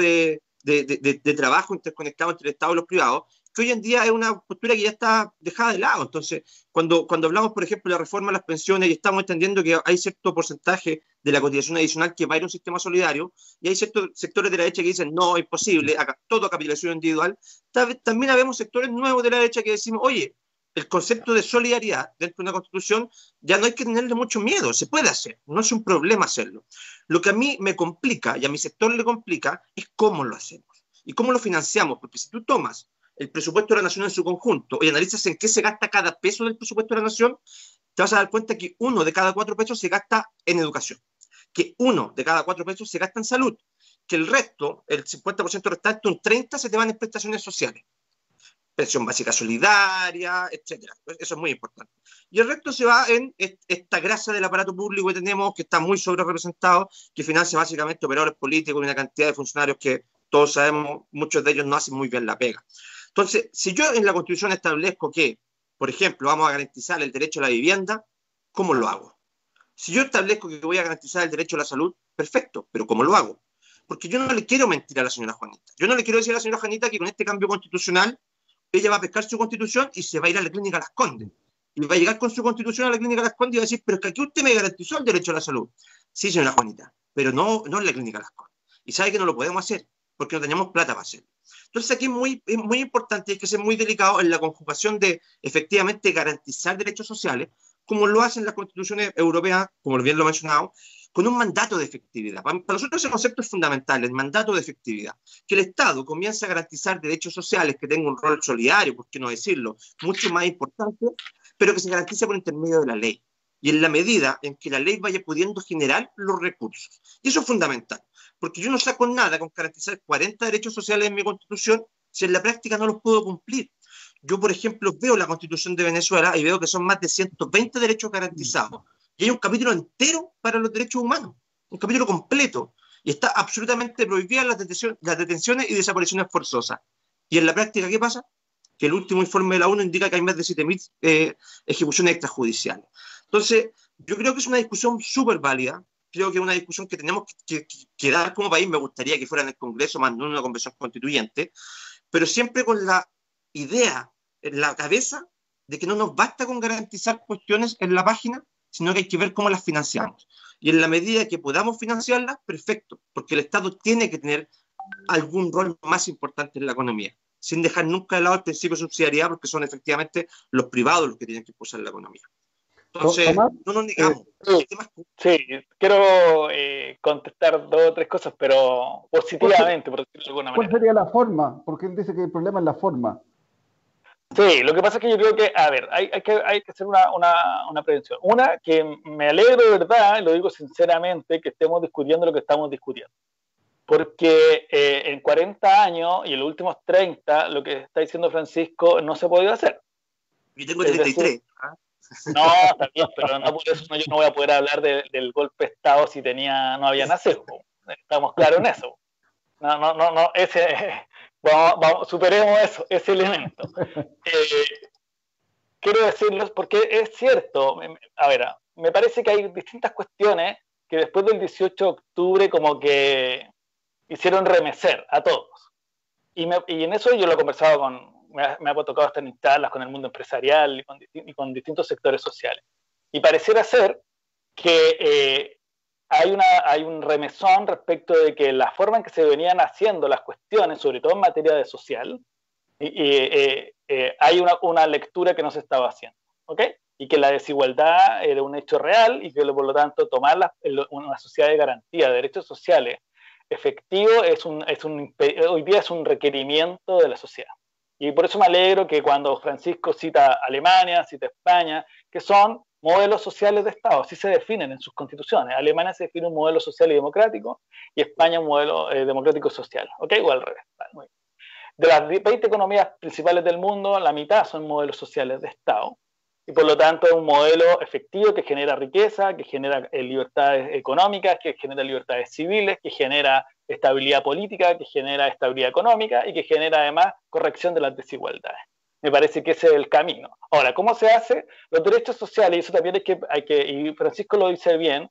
de trabajo interconectado entre el Estado y los privados, que hoy en día es una postura que ya está dejada de lado. Entonces, cuando hablamos, por ejemplo, de la reforma de las pensiones, y estamos entendiendo que hay cierto porcentaje de la cotización adicional que va a ir a un sistema solidario, y hay ciertos sectores de la derecha que dicen, no, es imposible, todo capitalización individual. También habemos sectores nuevos de la derecha que decimos, oye, el concepto de solidaridad dentro de una constitución ya no hay que tenerle mucho miedo, se puede hacer, no es un problema hacerlo. Lo que a mí me complica y a mi sector le complica es cómo lo hacemos y cómo lo financiamos, porque si tú tomas el presupuesto de la nación en su conjunto y analizas en qué se gasta cada peso del presupuesto de la nación, te vas a dar cuenta que 1 de cada 4 pesos se gasta en educación, que 1 de cada 4 pesos se gasta en salud, que el resto, el 50% restante, un 30% se te van en prestaciones sociales. Pensión básica solidaria, etcétera. Eso es muy importante. Y el resto se va en esta grasa del aparato público que tenemos, que está muy sobre representado, que financia básicamente operadores políticos y una cantidad de funcionarios que todos sabemos, muchos de ellos no hacen muy bien la pega. Entonces, si yo en la Constitución establezco que, por ejemplo, vamos a garantizar el derecho a la vivienda, ¿cómo lo hago? Si yo establezco que voy a garantizar el derecho a la salud, perfecto, pero ¿cómo lo hago? Porque yo no le quiero mentir a la señora Juanita. Yo no le quiero decir a la señora Juanita que con este cambio constitucional ella va a pescar su constitución y se va a ir a la clínica Las Condes. Y va a llegar con su constitución a la clínica Las Condes y va a decir, pero es que aquí usted me garantizó el derecho a la salud. Sí, señora Juanita, pero no en la clínica Las Condes. Y sabe que no lo podemos hacer porque no tenemos plata para hacerlo. Entonces aquí es muy importante y hay que ser muy delicado en la conjugación de efectivamente garantizar derechos sociales, como lo hacen las constituciones europeas, como bien lo he mencionado, con un mandato de efectividad. Para nosotros ese concepto es fundamental, el mandato de efectividad. Que el Estado comience a garantizar derechos sociales, que tenga un rol solidario, por qué no decirlo, mucho más importante, pero que se garantice por intermedio de la ley. Y en la medida en que la ley vaya pudiendo generar los recursos. Y eso es fundamental, porque yo no saco nada con garantizar 40 derechos sociales en mi Constitución si en la práctica no los puedo cumplir. Yo, por ejemplo, veo la Constitución de Venezuela y veo que son más de 120 derechos garantizados. Y hay un capítulo entero para los derechos humanos, un capítulo completo. Y está absolutamente prohibida las detenciones y desapariciones forzosas. Y en la práctica, ¿qué pasa? Que el último informe de la ONU indica que hay más de 7.000 ejecuciones extrajudiciales. Entonces, yo creo que es una discusión súper válida. Creo que es una discusión que tenemos que dar como país. Me gustaría que fuera en el Congreso, más no en una convención constituyente, pero siempre con la idea en la cabeza de que no nos basta con garantizar cuestiones en la página, sino que hay que ver cómo las financiamos. Y en la medida que podamos financiarlas, perfecto, porque el Estado tiene que tener algún rol más importante en la economía, sin dejar nunca de lado el principio de subsidiariedad, porque son efectivamente los privados los que tienen que impulsar la economía. Entonces, Tomás, no nos negamos. Sí, quiero contestar 2 o 3 cosas, pero positivamente, por decirlo de alguna ¿cuál manera. sería la forma? Porque él dice que el problema es la forma. Sí, lo que pasa es que yo creo que, a ver, hay que hacer una prevención. Una, que me alegro de verdad, y lo digo sinceramente, que estemos discutiendo lo que estamos discutiendo. Porque en 40 años y en los últimos 30, lo que está diciendo Francisco no se ha podido hacer. Yo tengo 33. No, está bien, pero no por eso yo no voy a poder hablar del golpe de Estado si no había nacido. Estamos claros en eso. No, vamos, superemos eso, ese elemento. Quiero decirlo porque es cierto, a ver, me parece que hay distintas cuestiones que después del 18 de octubre como que hicieron remecer a todos. Y en eso yo lo he conversado me ha tocado estar en charlas con el mundo empresarial y con distintos sectores sociales. Y pareciera ser que hay un remesón respecto de que la forma en que se venían haciendo las cuestiones, sobre todo en materia de social, hay una lectura que no se estaba haciendo, ¿ok? Y que la desigualdad era un hecho real y que por lo tanto tomar una sociedad de garantía de derechos sociales efectivo hoy día es un requerimiento de la sociedad. Y por eso me alegro que cuando Francisco cita Alemania, cita España, que son modelos sociales de Estado, así se definen en sus constituciones. Alemania se define un modelo social y democrático y España un modelo democrático social, ¿ok? O al revés. Muy bien. De las 20 economías principales del mundo, la mitad son modelos sociales de Estado y por lo tanto es un modelo efectivo que genera riqueza, que genera libertades económicas, que genera libertades civiles, que genera estabilidad política, que genera estabilidad económica y que genera además corrección de las desigualdades. Me parece que ese es el camino. Ahora, ¿cómo se hace? Los derechos sociales, y eso también y Francisco lo dice bien,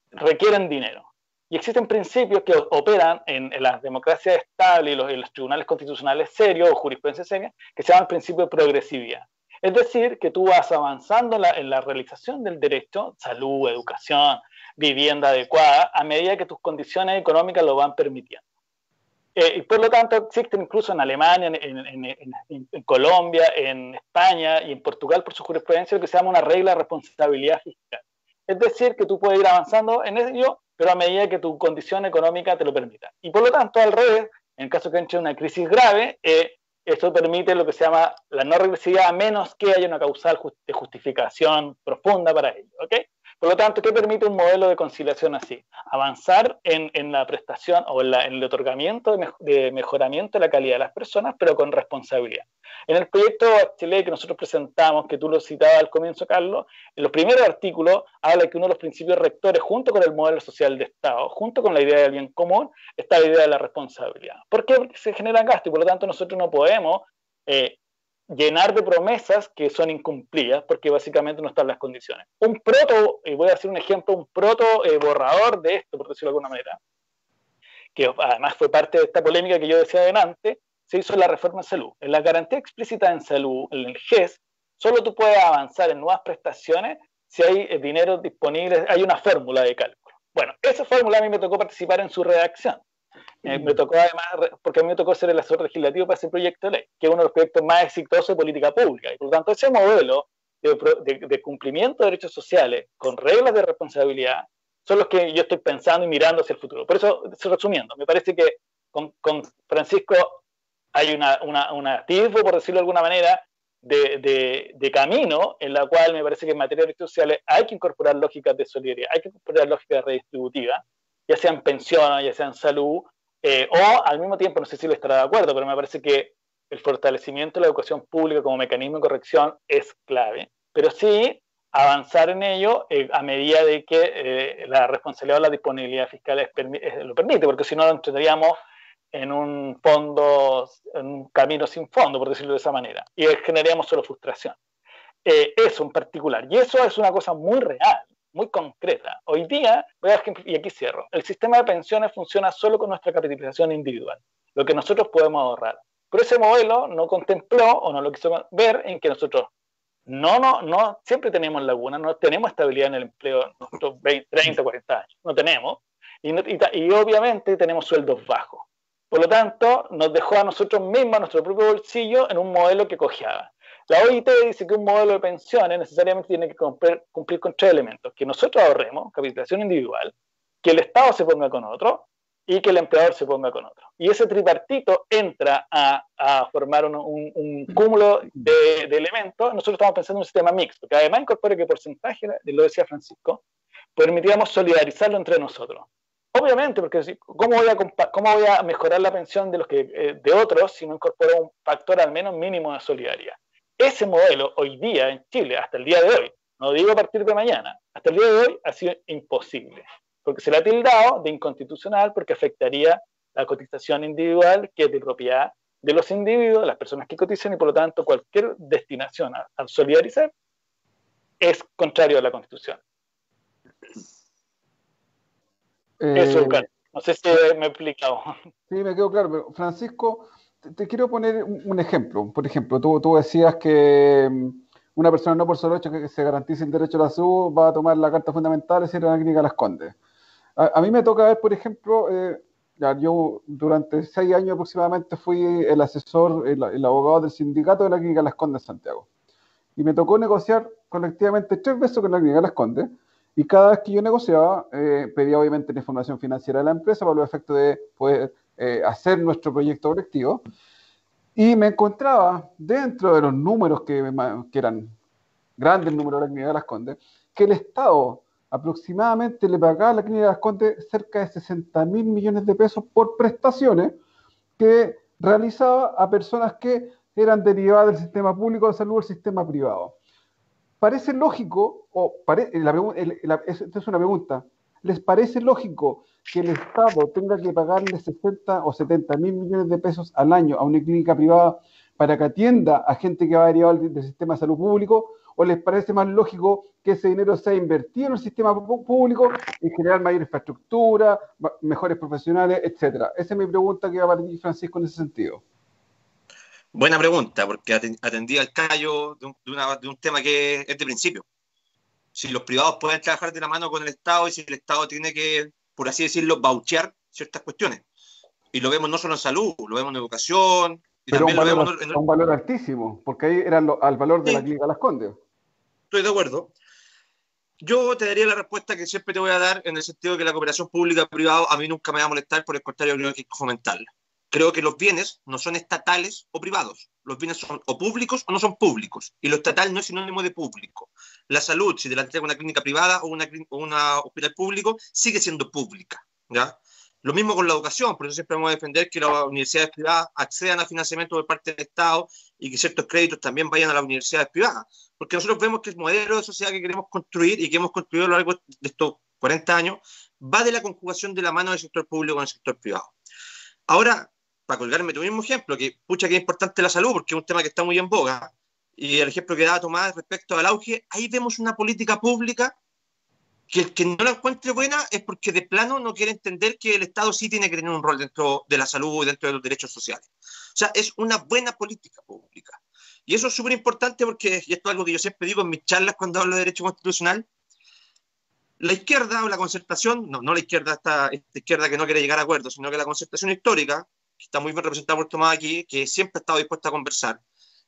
requieren dinero. Y existen principios que operan en las democracias estables y los tribunales constitucionales serios o jurisprudencia seria, que se llaman principio de progresividad. Es decir, que tú vas avanzando en la realización del derecho, salud, educación, vivienda adecuada, a medida que tus condiciones económicas lo van permitiendo. Y por lo tanto, existen incluso en Alemania, en Colombia, en España y en Portugal, por su jurisprudencia, lo que se llama una regla de responsabilidad fiscal. Es decir, que tú puedes ir avanzando en ello, pero a medida que tu condición económica te lo permita. Y por lo tanto, al revés, en el caso que entre una crisis grave, esto permite lo que se llama la no regresividad, a menos que haya una causal de justificación profunda para ello. ¿Okay? Por lo tanto, ¿qué permite un modelo de conciliación así? Avanzar en la prestación o en el otorgamiento de mejoramiento de la calidad de las personas, pero con responsabilidad. En el proyecto Bachelet que nosotros presentamos, que tú lo citabas al comienzo, Carlos, en los primeros artículos habla que uno de los principios rectores, junto con el modelo social de Estado, junto con la idea del bien común, está la idea de la responsabilidad. ¿Por qué? Porque se generan gastos y por lo tanto nosotros no podemos llenar de promesas que son incumplidas, porque básicamente no están las condiciones. Un proto, y voy a hacer un ejemplo, un proto borrador de esto, por decirlo de alguna manera, que además fue parte de esta polémica que yo decía adelante, se hizo la reforma en salud. En la garantía explícita en salud, en el GES, solo tú puedes avanzar en nuevas prestaciones si hay dinero disponible, hay una fórmula de cálculo. Bueno, esa fórmula a mí me tocó participar en su redacción. Me tocó además, porque a mí me tocó ser el asesor legislativo para ese proyecto de ley, que es uno de los proyectos más exitosos de política pública. Y por lo tanto, ese modelo de cumplimiento de derechos sociales con reglas de responsabilidad son los que yo estoy pensando y mirando hacia el futuro. Por eso, resumiendo, me parece que con Francisco hay un atisbo, por decirlo de alguna manera, de camino en la cual me parece que en materia de derechos sociales hay que incorporar lógicas de solidaridad, hay que incorporar lógicas redistributivas, ya sean pensiones, ya sean salud, o al mismo tiempo, no sé si le estará de acuerdo, pero me parece que el fortalecimiento de la educación pública como mecanismo de corrección es clave, pero sí avanzar en ello a medida de que la responsabilidad o la disponibilidad fiscal lo permite, porque si no lo entraríamos en un camino sin fondo, por decirlo de esa manera, y generaríamos solo frustración. Eso en particular, y eso es una cosa muy real, muy concreta. Hoy día, y aquí cierro, el sistema de pensiones funciona solo con nuestra capitalización individual, lo que nosotros podemos ahorrar. Pero ese modelo no contempló o no lo quiso ver en que nosotros no siempre tenemos lagunas, no tenemos estabilidad en el empleo nosotros 20, 30, 40 años, no tenemos, y obviamente tenemos sueldos bajos. Por lo tanto, nos dejó a nosotros mismos, a nuestro propio bolsillo, en un modelo que cojeaba. La OIT dice que un modelo de pensiones necesariamente tiene que cumplir con 3 elementos: que nosotros ahorremos, capitalización individual, que el Estado se ponga con otro y que el empleador se ponga con otro. Y ese tripartito entra a formar un cúmulo de elementos. Nosotros estamos pensando en un sistema mixto, que además incorpore que porcentaje, lo decía Francisco, permitiríamos solidarizarlo entre nosotros. Obviamente, porque ¿cómo voy a mejorar la pensión de otros si no incorporo un factor al menos mínimo de solidaridad? Ese modelo hoy día en Chile, hasta el día de hoy, no digo a partir de mañana, hasta el día de hoy ha sido imposible, porque se le ha tildado de inconstitucional porque afectaría la cotización individual, que es de propiedad de los individuos, de las personas que cotizan, y por lo tanto cualquier destinación al solidarizar es contrario a la Constitución. Eso, Carlos. No sé si me he explicado. Sí, me quedó claro, pero Francisco, te quiero poner un ejemplo. Por ejemplo, tú decías que una persona no por solo hecho que se garantice el derecho a la salud va a tomar la Carta Fundamental y ir a la Clínica Las Condes. A mí me toca ver, por ejemplo, yo durante 6 años aproximadamente fui el asesor, el abogado del sindicato de la Clínica Las Condes en Santiago. Y me tocó negociar colectivamente 3 veces con la Clínica Las Condes. Y cada vez que yo negociaba, pedía obviamente la información financiera de la empresa para los efectos de poder hacer nuestro proyecto colectivo. Y me encontraba dentro de los números que eran grandes números de la Clínica de Las Condes, que el Estado aproximadamente le pagaba a la Clínica de Las Condes cerca de 60.000 millones de pesos por prestaciones que realizaba a personas que eran derivadas del sistema público de salud o del sistema privado. ¿Parece lógico, esta es una pregunta, ¿les parece lógico que el Estado tenga que pagarle 60 o 70.000 millones de pesos al año a una clínica privada para que atienda a gente que va derivada del sistema de salud público, o les parece más lógico que ese dinero sea invertido en el sistema público y generar mayor infraestructura, mejores profesionales, etcétera? Esa es mi pregunta que va para ti, Francisco, en ese sentido. Buena pregunta, porque atendí al callo de un tema que es de principio. Si los privados pueden trabajar de la mano con el Estado y si el Estado tiene que, por así decirlo, vouchear ciertas cuestiones. Y lo vemos no solo en salud, lo vemos en educación. Y pero también lo vemos un valor altísimo, porque ahí era al valor de sí, la Clínica Las Condes. estoy de acuerdo. Yo te daría la respuesta que siempre te voy a dar en el sentido de que la cooperación pública-privada a mí nunca me va a molestar, por el contrario, creo que hay que fomentarla. Creo que los bienes no son estatales o privados. Los bienes son o públicos o no son públicos. Y lo estatal no es sinónimo de público. La salud, si te la entrega una clínica privada o una hospital público, sigue siendo pública, ¿ya? Lo mismo con la educación, por eso siempre vamos a defender que las universidades privadas accedan a financiamiento por parte del Estado y que ciertos créditos también vayan a las universidades privadas. Porque nosotros vemos que el modelo de sociedad que queremos construir y que hemos construido a lo largo de estos 40 años va de la conjugación de la mano del sector público con el sector privado. Ahora, para colgarme tu mismo ejemplo, que pucha que es importante la salud, porque es un tema que está muy en boga, y el ejemplo que daba Tomás respecto al auge, ahí vemos una política pública que el que no la encuentre buena es porque de plano no quiere entender que el Estado sí tiene que tener un rol dentro de la salud y dentro de los derechos sociales. O sea, es una buena política pública. Y eso es súper importante porque, y esto es algo que yo siempre digo en mis charlas cuando hablo de derecho constitucional, la izquierda o la concertación, no la izquierda, esta izquierda que no quiere llegar a acuerdos, sino que la concertación histórica, que está muy bien representada por Tomás aquí, que siempre ha estado dispuesta a conversar,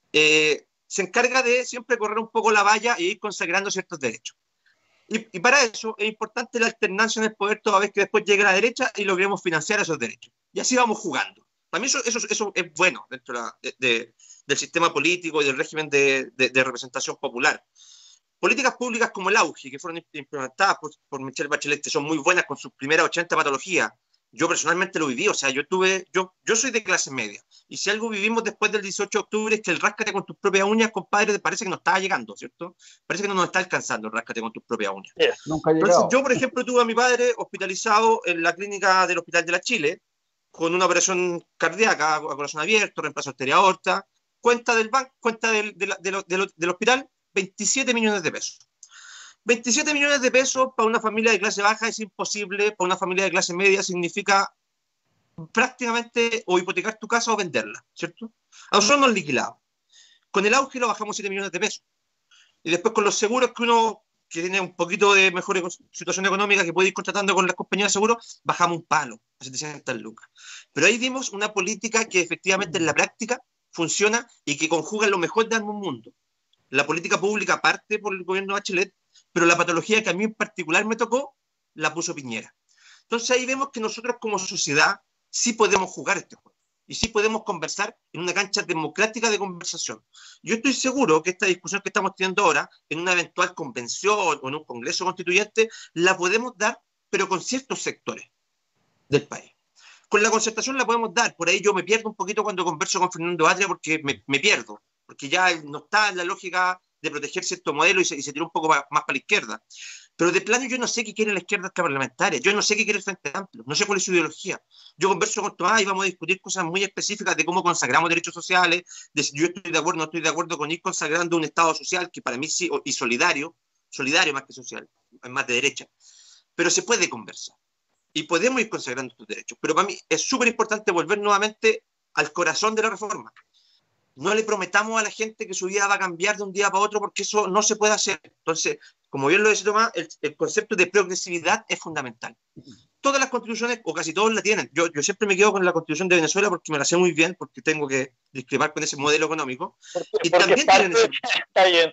se encarga de siempre correr un poco la valla e ir consagrando ciertos derechos. Y para eso es importante la alternancia en el poder toda vez que después llegue la derecha y logremos financiar esos derechos. Y así vamos jugando. Para mí eso es bueno dentro del sistema político y del régimen de representación popular. Políticas públicas como el auge, que fueron implementadas por Michelle Bachelet, que son muy buenas con sus primeras 80 patologías. Yo personalmente lo viví, o sea, yo soy de clase media, y si algo vivimos después del 18 de octubre es que el ráscate con tus propias uñas, compadre, parece que no estaba llegando, ¿cierto? Parece que no nos está alcanzando el ráscate con tus propias uñas. Yes. Nunca ha llegado. Entonces, yo, por ejemplo, tuve a mi padre hospitalizado en la clínica del Hospital de la Chile, con una operación cardíaca, a corazón abierto, reemplazo arteria aorta, cuenta del banco, cuenta del hospital, 27 millones de pesos. 27 millones de pesos para una familia de clase baja es imposible, para una familia de clase media significa prácticamente o hipotecar tu casa o venderla, ¿cierto? A nosotros nos liquidamos. Con el auge lo bajamos 7 millones de pesos. Y después con los seguros que uno que tiene un poquito de mejor situación económica que puede ir contratando con las compañías de seguros, bajamos un palo a 700 lucas. Pero ahí vimos una política que efectivamente en la práctica funciona y que conjuga lo mejor de ambos mundos. La política pública parte por el gobierno de Bachelet, pero la patología que a mí en particular me tocó, la puso Piñera. Entonces ahí vemos que nosotros como sociedad sí podemos jugar este juego y sí podemos conversar en una cancha democrática de conversación. Yo estoy seguro que esta discusión que estamos teniendo ahora, en una eventual convención o en un congreso constituyente, la podemos dar, pero con ciertos sectores del país. Con la concertación la podemos dar, por ahí yo me pierdo un poquito cuando converso con Fernando Atria porque me pierdo, porque ya no está en la lógica de proteger cierto modelo y se tira un poco más para la izquierda. Pero de plano yo no sé qué quiere la izquierda parlamentaria, yo no sé qué quiere el Frente Amplio, no sé cuál es su ideología. Yo converso con Tomás y vamos a discutir cosas muy específicas de cómo consagramos derechos sociales, de si yo estoy de acuerdo o no estoy de acuerdo con ir consagrando un Estado social que para mí sí, y solidario más que social, es más de derecha. Pero se puede conversar y podemos ir consagrando estos derechos. Pero para mí es súper importante volver nuevamente al corazón de la reforma. No le prometamos a la gente que su vida va a cambiar de un día para otro porque eso no se puede hacer. Entonces, como bien lo decía Tomás, el concepto de progresividad es fundamental. Todas las constituciones, o casi todas la tienen. Yo siempre me quedo con la constitución de Venezuela porque me la sé muy bien, porque tengo que discrepar con ese modelo económico. Porque también tienen ese... Está bien.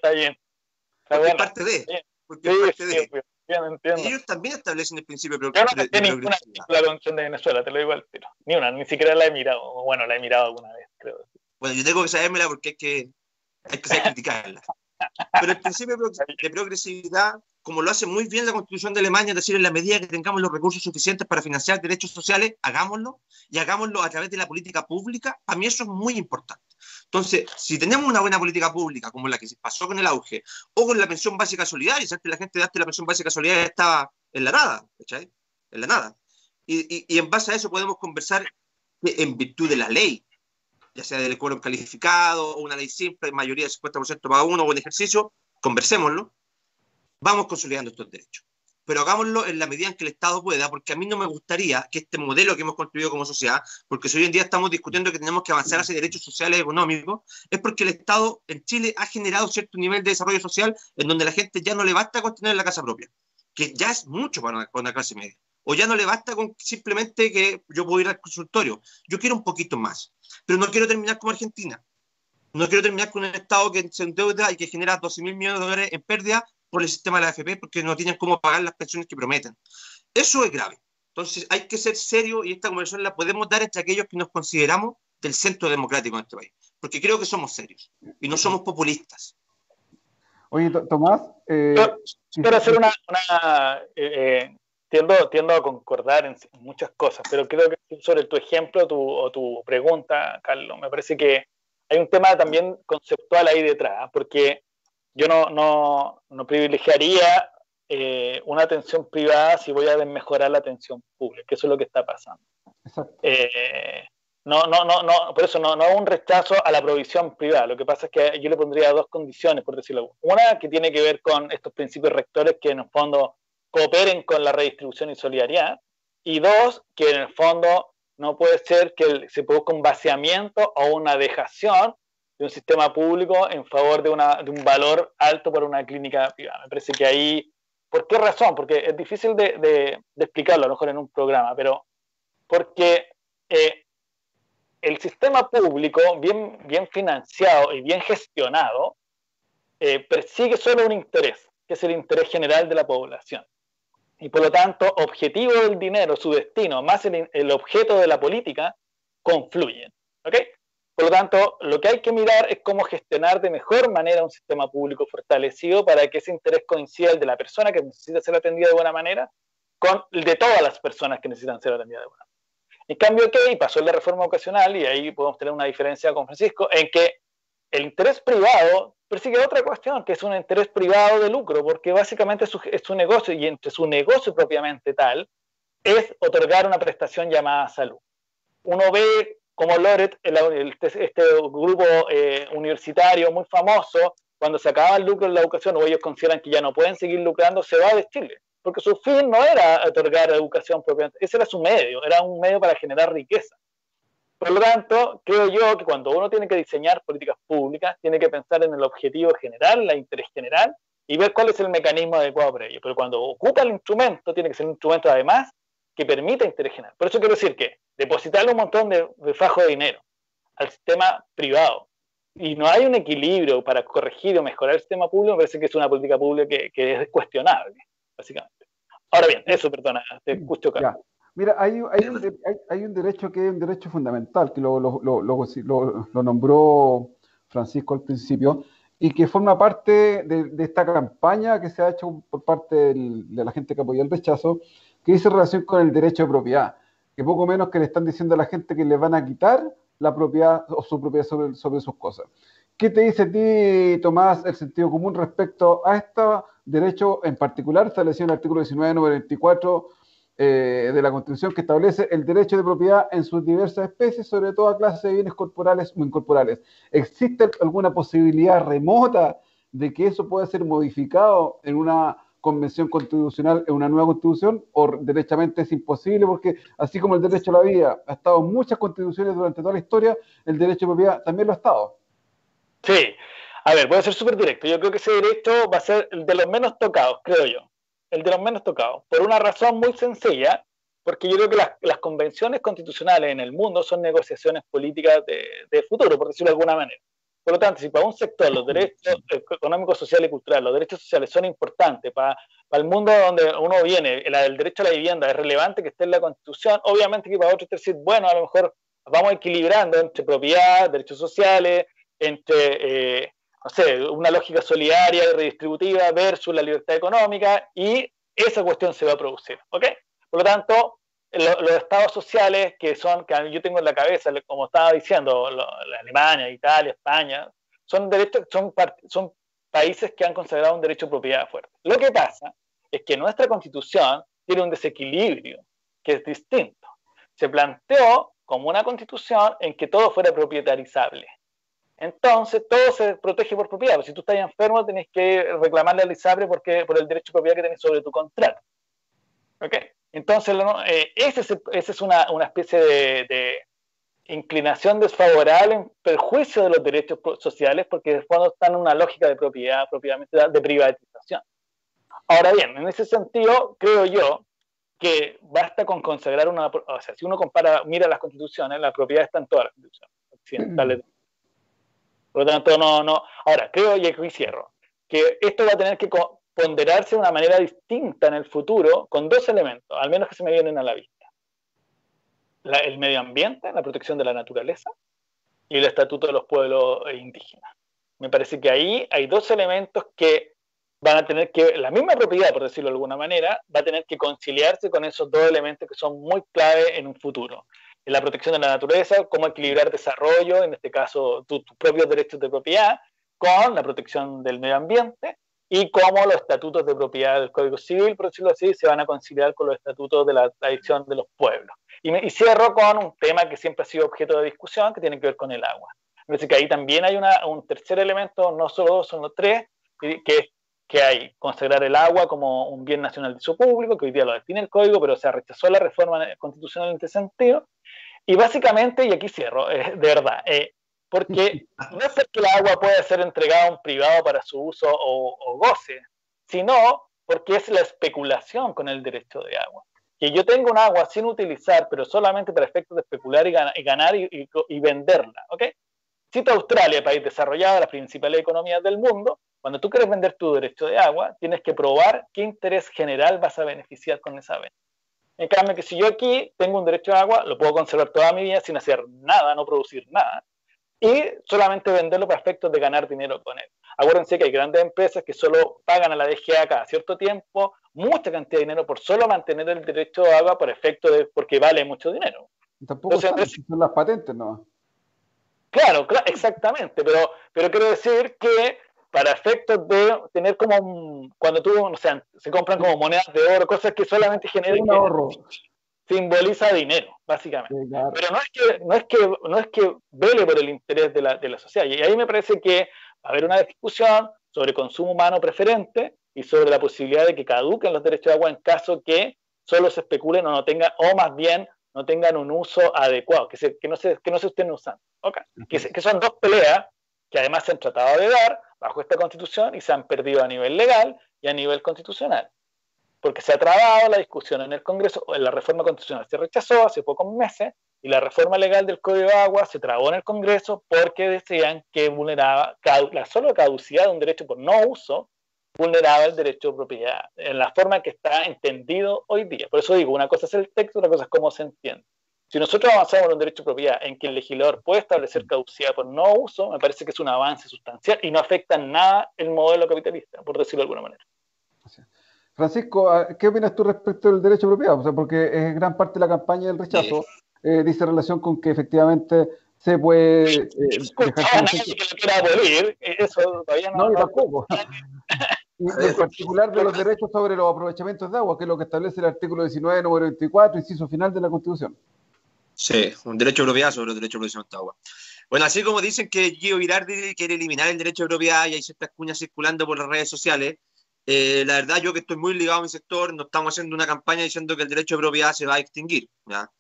Porque es parte de. Porque es parte de. Entiendo. Y ellos también establecen el principio de progresividad. Yo no tengo ninguna la constitución de Venezuela, te lo digo al tiro. Ni una, ni siquiera la he mirado. Bueno, la he mirado alguna vez, creo. Bueno, yo tengo que sabérmela porque hay que saber criticarla. Pero el principio de progresividad, como lo hace muy bien la Constitución de Alemania, es decir, en la medida que tengamos los recursos suficientes para financiar derechos sociales, hagámoslo, y hagámoslo a través de la política pública. A mí eso es muy importante. Entonces, si tenemos una buena política pública, como la que se pasó con el auge, o con la pensión básica solidaria, ¿sabes? Que la gente de antes la pensión básica solidaria estaba en la nada, ¿cachai? En la nada. Y en base a eso podemos conversar en virtud de la ley, ya sea del quórum calificado o una ley simple, mayoría del 50% para uno o en ejercicio, conversémoslo, vamos consolidando estos derechos. Pero hagámoslo en la medida en que el Estado pueda, porque a mí no me gustaría que este modelo que hemos construido como sociedad, porque si hoy en día estamos discutiendo que tenemos que avanzar hacia derechos sociales y económicos, es porque el Estado en Chile ha generado cierto nivel de desarrollo social en donde la gente ya no le basta con tener la casa propia, que ya es mucho para una clase media. O ya no le basta con simplemente que yo puedo ir al consultorio. Yo quiero un poquito más. Pero no quiero terminar como Argentina. No quiero terminar con un Estado que se endeuda y que genera 12.000 millones de dólares en pérdida por el sistema de la AFP porque no tienen cómo pagar las pensiones que prometen. Eso es grave. Entonces hay que ser serio y esta conversación la podemos dar entre aquellos que nos consideramos del centro democrático en este país. Porque creo que somos serios y no somos populistas. Oye, Tomás... Quiero hacer tiendo a concordar en muchas cosas, pero creo que sobre tu ejemplo o tu pregunta, Carlos, me parece que hay un tema también conceptual ahí detrás, porque yo no privilegiaría una atención privada si voy a desmejorar la atención pública, que eso es lo que está pasando. Exacto. Por eso no un rechazo a la provisión privada. Lo que pasa es que yo le pondría dos condiciones, por decirlo. Una que tiene que ver con estos principios rectores que en el fondo cooperen con la redistribución y solidaridad, y dos, que en el fondo no puede ser que se produzca un vaciamiento o una dejación de un sistema público en favor de un valor alto por una clínica privada. Me parece que ahí, ¿por qué razón? Porque es difícil de explicarlo a lo mejor en un programa, pero porque el sistema público bien financiado y bien gestionado persigue solo un interés, que es el interés general de la población. Y por lo tanto, objetivo del dinero, su destino, más el objeto de la política, confluyen. ¿Ok? Por lo tanto, lo que hay que mirar es cómo gestionar de mejor manera un sistema público fortalecido para que ese interés coincida el de la persona que necesita ser atendida de buena manera con el de todas las personas que necesitan ser atendidas de buena manera. En cambio, ¿qué? Pasó en la reforma vocacional, y ahí podemos tener una diferencia con Francisco, en que el interés privado persigue otra cuestión, que es un interés privado de lucro, porque básicamente es su negocio, y entre su negocio propiamente tal, es otorgar una prestación llamada salud. Uno ve como Loret, este grupo universitario muy famoso, cuando se acaba el lucro en la educación, o ellos consideran que ya no pueden seguir lucrando, se va de Chile, porque su fin no era otorgar educación propiamente, ese era su medio, era un medio para generar riqueza. Por lo tanto, creo yo que cuando uno tiene que diseñar políticas públicas, tiene que pensar en el objetivo general, el interés general, y ver cuál es el mecanismo adecuado para ello. Pero cuando ocupa el instrumento, tiene que ser un instrumento además que permita interés general. Por eso quiero decir que depositarle un montón de fajo de dinero al sistema privado y no hay un equilibrio para corregir o mejorar el sistema público, me parece que es una política pública que es cuestionable, básicamente. Ahora bien, eso, perdona, te escucho, Carlos. Mira, hay un derecho que es un derecho fundamental, que lo nombró Francisco al principio, y que forma parte de esta campaña que se ha hecho por parte de la gente que apoya el rechazo, que dice relación con el derecho de propiedad, que poco menos que le están diciendo a la gente que le van a quitar la propiedad o su propiedad sobre sus cosas. ¿Qué te dice a ti, Tomás, el sentido común respecto a este derecho en particular establecido en el artículo 19, número 24 de la Constitución, que establece el derecho de propiedad en sus diversas especies, sobre toda clase de bienes corporales o incorporales? ¿Existe alguna posibilidad remota de que eso pueda ser modificado en una convención constitucional, en una nueva constitución, o derechamente es imposible? Porque así como el derecho a la vida ha estado en muchas constituciones durante toda la historia, el derecho de propiedad también lo ha estado. Sí, a ver, voy a ser súper directo. Yo creo que ese derecho va a ser el de los menos tocados, creo yo. El de los menos tocados, por una razón muy sencilla, porque yo creo que las convenciones constitucionales en el mundo son negociaciones políticas de futuro, por decirlo de alguna manera. Por lo tanto, si para un sector los derechos económicos, sociales y culturales, los derechos sociales son importantes para el mundo donde uno viene, el derecho a la vivienda es relevante que esté en la Constitución, obviamente que para otros decir, bueno, a lo mejor vamos equilibrando entre propiedad, derechos sociales, entre no sé, una lógica solidaria y redistributiva versus la libertad económica, y esa cuestión se va a producir, ¿ok? Por lo tanto, los estados sociales que yo tengo en la cabeza, como estaba diciendo, Alemania, Italia, España, son países que han consagrado un derecho de propiedad fuerte. Lo que pasa es que nuestra Constitución tiene un desequilibrio que es distinto. Se planteó como una constitución en que todo fuera propietarizable. Entonces, todo se protege por propiedad. Si tú estás enfermo, tenés que reclamarle al ISAPRE por el derecho de propiedad que tenés sobre tu contrato. ¿Ok? Entonces, esa es una especie de inclinación desfavorable en perjuicio de los derechos sociales, porque de fondo están en una lógica de propiedad, propiamente de privatización. Ahora bien, en ese sentido, creo yo que basta con consagrar o sea, si uno mira las constituciones, la propiedad está en todas las constituciones occidentales. Por lo tanto, no. Ahora, creo, y aquí cierro, que esto va a tener que ponderarse de una manera distinta en el futuro con dos elementos, al menos que se me vienen a la vista. El medio ambiente, la protección de la naturaleza, y el estatuto de los pueblos indígenas. Me parece que ahí hay dos elementos que van a tener que, la misma propiedad, por decirlo de alguna manera, va a tener que conciliarse con esos dos elementos que son muy clave en un futuro. En la protección de la naturaleza, cómo equilibrar desarrollo, en este caso tus propios derechos de propiedad, con la protección del medio ambiente, y cómo los estatutos de propiedad del Código Civil, por decirlo así, se van a conciliar con los estatutos de la tradición de los pueblos. Y cierro con un tema que siempre ha sido objeto de discusión, que tiene que ver con el agua. Me parece que ahí también hay un tercer elemento, no solo dos, son los tres, que hay consagrar el agua como un bien nacional de uso público, que hoy día lo define el Código, pero se rechazó la reforma constitucional en este sentido. Y básicamente, y aquí cierro, de verdad, porque no es que el agua pueda ser entregada a un privado para su uso o goce, sino porque es la especulación con el derecho de agua. Que yo tengo un agua sin utilizar, pero solamente para efectos de especular y ganar y venderla, ¿ok? Cito Australia, país desarrollado, las principales economías del mundo. Cuando tú quieres vender tu derecho de agua, tienes que probar qué interés general vas a beneficiar con esa venta. En cambio, que si yo aquí tengo un derecho de agua, lo puedo conservar toda mi vida sin hacer nada, no producir nada, y solamente venderlo para efectos de ganar dinero con él. Acuérdense que hay grandes empresas que solo pagan a la DGA cada cierto tiempo mucha cantidad de dinero por solo mantener el derecho de agua por efecto porque vale mucho dinero. Tampoco entonces, son las patentes, ¿no? Claro, exactamente, pero quiero decir que para efectos de tener como cuando tú, o sea, se compran como monedas de oro, cosas que solamente generan un ahorro. Simboliza dinero, básicamente. Sí, claro. Pero no es que vele por el interés de la sociedad. Y ahí me parece que va a haber una discusión sobre consumo humano preferente y sobre la posibilidad de que caduquen los derechos de agua en caso que solo se especulen o no tengan, o más bien no tengan un uso adecuado, que no se estén usando. ¿Okay? Que son dos peleas que además se han tratado de dar bajo esta constitución y se han perdido a nivel legal y a nivel constitucional. Porque se ha trabado la discusión en el Congreso, la reforma constitucional se rechazó hace pocos meses, y la reforma legal del Código de Agua se trabó en el Congreso porque decían que vulneraba la sola caducidad de un derecho por no uso, vulneraba el derecho de propiedad, en la forma que está entendido hoy día. Por eso digo, una cosa es el texto, otra cosa es cómo se entiende. Si nosotros avanzamos en un derecho de propiedad en que el legislador puede establecer caducidad por no uso, me parece que es un avance sustancial y no afecta en nada el modelo capitalista, por decirlo de alguna manera. Francisco, ¿qué opinas tú respecto del derecho de propiedad? O sea, porque es gran parte de la campaña del rechazo, dice relación con que efectivamente se puede dejar que lo quiera abolir, eso todavía no. No, tampoco. Y en particular de los derechos sobre los aprovechamientos de agua, que es lo que establece el artículo 19, número 24, inciso final de la Constitución. Sí, un derecho de propiedad sobre el derecho de aprovechamiento de agua. Bueno, así como dicen que Gio Virardi quiere eliminar el derecho de propiedad y hay ciertas cuñas circulando por las redes sociales, la verdad yo que estoy muy ligado a mi sector, no estamos haciendo una campaña diciendo que el derecho de propiedad se va a extinguir, ¿ya?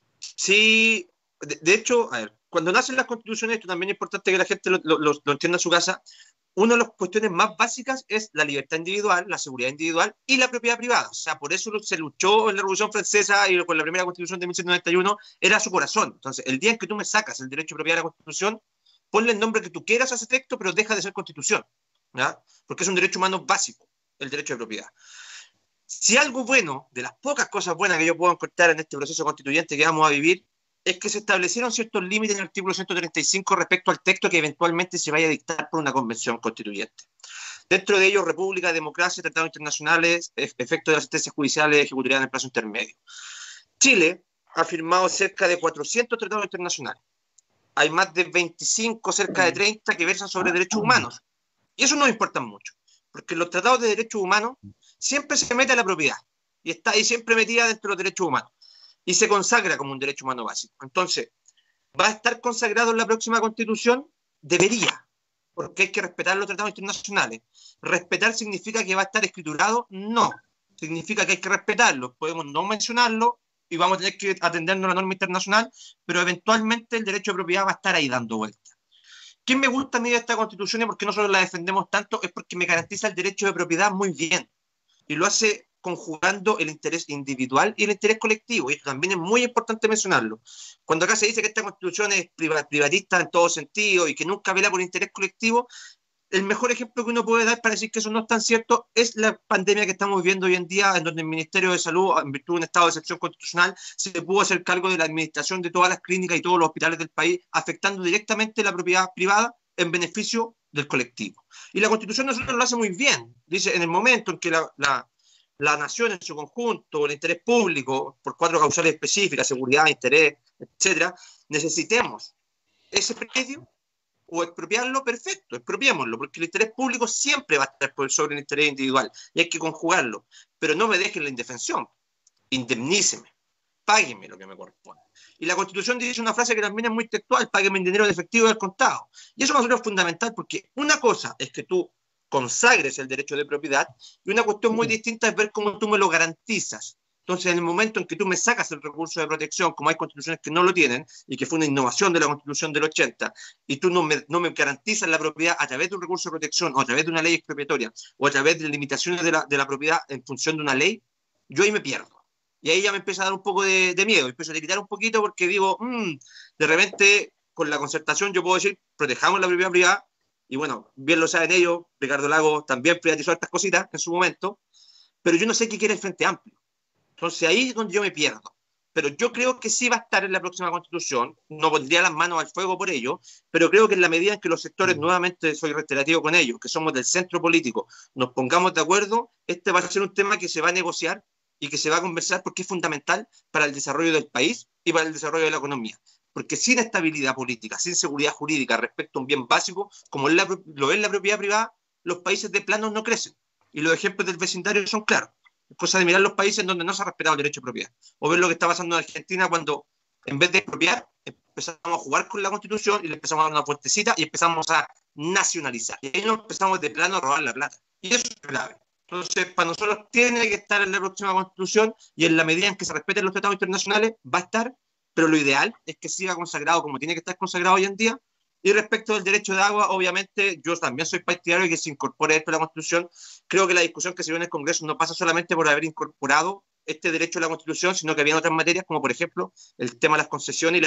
Sí, de hecho, a ver, cuando nacen las constituciones, esto también es importante que la gente lo entienda en su casa, una de las cuestiones más básicas es la libertad individual, la seguridad individual y la propiedad privada. O sea, por eso se luchó en la Revolución Francesa y con la primera Constitución de 1791, era su corazón. Entonces, el día en que tú me sacas el derecho de propiedad de la Constitución, ponle el nombre que tú quieras a ese texto, pero deja de ser Constitución, ¿ya? Porque es un derecho humano básico, el derecho de propiedad. Si algo bueno, de las pocas cosas buenas que yo puedo encontrar en este proceso constituyente que vamos a vivir, es que se establecieron ciertos límites en el artículo 135 respecto al texto que eventualmente se vaya a dictar por una convención constituyente. Dentro de ellos, república, democracia, tratados internacionales, efectos de las sentencias judiciales ejecutoriadas en el plazo intermedio. Chile ha firmado cerca de 400 tratados internacionales. Hay más de 25, cerca de 30 que versan sobre derechos humanos. Y eso nos importa mucho, porque en los tratados de derechos humanos siempre se mete a la propiedad y está ahí siempre metida dentro de los derechos humanos. y se consagra como un derecho humano básico. Entonces, ¿va a estar consagrado en la próxima Constitución? Debería, porque hay que respetar los tratados internacionales. ¿Respetar significa que va a estar escriturado? No. Significa que hay que respetarlo. Podemos no mencionarlo y vamos a tener que atendernos a la norma internacional, pero eventualmente el derecho de propiedad va a estar ahí dando vueltas. ¿Qué me gusta a mí de esta Constitución y por qué nosotros la defendemos tanto? Es porque me garantiza el derecho de propiedad muy bien y lo hace conjugando el interés individual y el interés colectivo, y esto también es muy importante mencionarlo. Cuando acá se dice que esta Constitución es privatista en todo sentido y que nunca vela por el interés colectivo, el mejor ejemplo que uno puede dar para decir que eso no es tan cierto es la pandemia que estamos viviendo hoy en día, en donde el Ministerio de Salud, en virtud de un estado de excepción constitucional, se pudo hacer cargo de la administración de todas las clínicas y todos los hospitales del país, afectando directamente la propiedad privada en beneficio del colectivo. Y la Constitución nosotros lo hace muy bien. Dice, en el momento en que la nación en su conjunto, el interés público, por 4 causales específicas, seguridad, interés, etcétera, necesitemos ese predio o expropiarlo, perfecto, expropiémoslo, porque el interés público siempre va a estar por sobre el interés individual y hay que conjugarlo, pero no me dejen la indefensión, indemníceme, págueme lo que me corresponde. Y la Constitución dice una frase que también es muy textual: págueme en dinero de efectivo del contado. Y eso para nosotros es fundamental, porque una cosa es que tú consagres el derecho de propiedad y una cuestión muy distinta es ver cómo tú me lo garantizas. Entonces, en el momento en que tú me sacas el recurso de protección, como hay constituciones que no lo tienen, y que fue una innovación de la Constitución del 80, y tú no me garantizas la propiedad a través de un recurso de protección, o a través de una ley expropiatoria, o a través de limitaciones de la propiedad en función de una ley, yo ahí me pierdo. Y ahí ya me empieza a dar un poco de miedo, empiezo a gritar un poquito porque digo, de repente, con la concertación yo puedo decir, protejamos la propiedad privada, y bueno, bien lo saben ellos, Ricardo Lagos también privatizó estas cositas en su momento, pero yo no sé qué quiere el Frente Amplio. Entonces ahí es donde yo me pierdo. Pero yo creo que sí va a estar en la próxima Constitución, no pondría las manos al fuego por ello, pero creo que en la medida en que los sectores, nuevamente soy reiterativo con ellos, que somos del centro político, nos pongamos de acuerdo, este va a ser un tema que se va a negociar y que se va a conversar porque es fundamental para el desarrollo del país y para el desarrollo de la economía. Porque sin estabilidad política, sin seguridad jurídica respecto a un bien básico, como lo es la propiedad privada, los países de plano no crecen. Y los ejemplos del vecindario son claros. Es cosa de mirar los países en donde no se ha respetado el derecho de propiedad. O ver lo que está pasando en Argentina cuando, en vez de expropiar, empezamos a jugar con la Constitución y le empezamos a dar una puertecita y empezamos a nacionalizar. Y ahí nos empezamos de plano a robar la plata. Y eso es grave. Entonces, para nosotros tiene que estar en la próxima Constitución y en la medida en que se respeten los tratados internacionales va a estar, pero lo ideal es que siga consagrado como tiene que estar consagrado hoy en día. Y respecto del derecho de agua, obviamente yo también soy partidario de que se incorpore esto a la Constitución. Creo que la discusión que se dio en el Congreso no pasa solamente por haber incorporado este derecho a la Constitución, sino que había otras materias, como por ejemplo el tema de las concesiones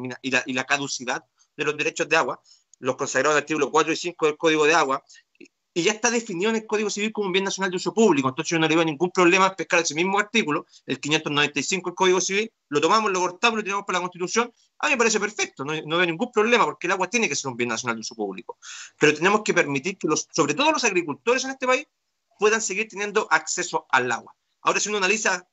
y la caducidad de los derechos de agua, los consagrados en el artículo 4 y 5 del Código de Agua, y ya está definido en el Código Civil como un bien nacional de uso público. Entonces yo no le veo ningún problema pescar ese mismo artículo, el 595 del Código Civil, lo tomamos, lo cortamos, lo tiramos para la Constitución. A mí me parece perfecto, no veo ningún problema, porque el agua tiene que ser un bien nacional de uso público. Pero tenemos que permitir que sobre todo los agricultores en este país puedan seguir teniendo acceso al agua. Ahora, si uno analiza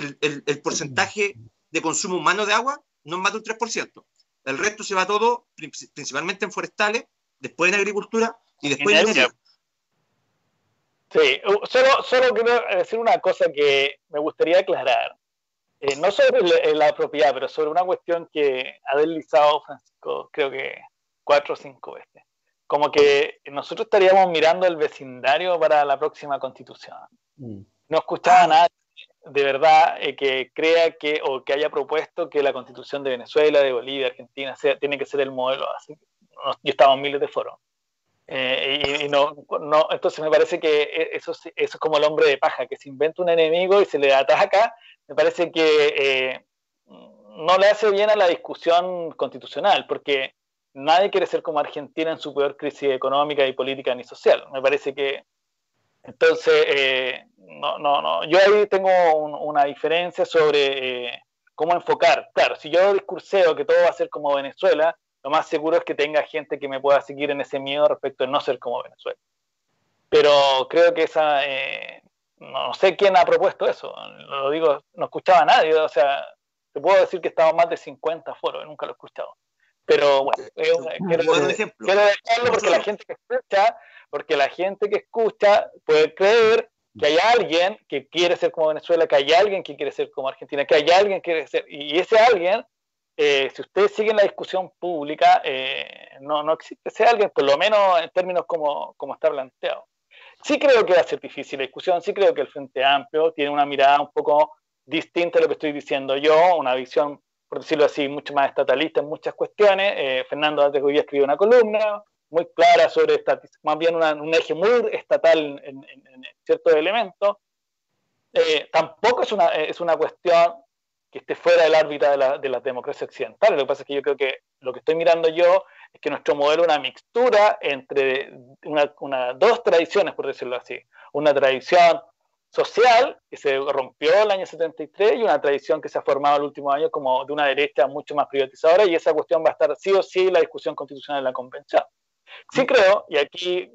el porcentaje de consumo humano de agua, no es más de un 3%. El resto se va todo, principalmente en forestales, después en agricultura y después en minería. Sí, solo quiero decir una cosa que me gustaría aclarar. No sobre la propiedad, pero sobre una cuestión que ha deslizado Francisco, creo que 4 o 5 veces. Como que nosotros estaríamos mirando el vecindario para la próxima Constitución. No escuchaba a nadie, de verdad, que crea o que haya propuesto que la Constitución de Venezuela, de Bolivia, de Argentina, tiene que ser el modelo. Así que yo estaba en miles de foros. Entonces me parece que eso es como el hombre de paja, que se inventa un enemigo y se le ataca. Me parece que no le hace bien a la discusión constitucional, porque nadie quiere ser como Argentina en su peor crisis económica y política ni social. Me parece que entonces yo ahí tengo una diferencia sobre cómo enfocar. Claro, si yo discurseo que todo va a ser como Venezuela, lo más seguro es que tenga gente que me pueda seguir en ese miedo respecto de no ser como Venezuela. Pero creo que no sé quién ha propuesto eso. Lo digo, no escuchaba a nadie. O sea, te puedo decir que estaba más de 50 foros, nunca lo he escuchado. Pero bueno, quiero dejarlo porque la gente que escucha puede creer que hay alguien que quiere ser como Venezuela, que hay alguien que quiere ser como Argentina, que hay alguien que quiere ser, y ese alguien, si ustedes siguen la discusión pública, no existe ese alguien, por lo menos en términos como está planteado. Sí creo que va a ser difícil la discusión, sí creo que el Frente Amplio tiene una mirada un poco distinta a lo que estoy diciendo yo, una visión, por decirlo así, mucho más estatalista en muchas cuestiones. Fernando antes hoy escribió una columna muy clara sobre más bien un eje muy estatal en ciertos elementos. Tampoco es una cuestión que esté fuera del órbita de las democracias occidentales. Lo que pasa es que yo creo que lo que estoy mirando yo es que nuestro modelo es una mixtura entre dos tradiciones, por decirlo así. Una tradición social que se rompió el año 73 y una tradición que se ha formado en los últimos años como de una derecha mucho más privatizadora, y esa cuestión va a estar sí o sí en la discusión constitucional de la Convención. Sí creo, y aquí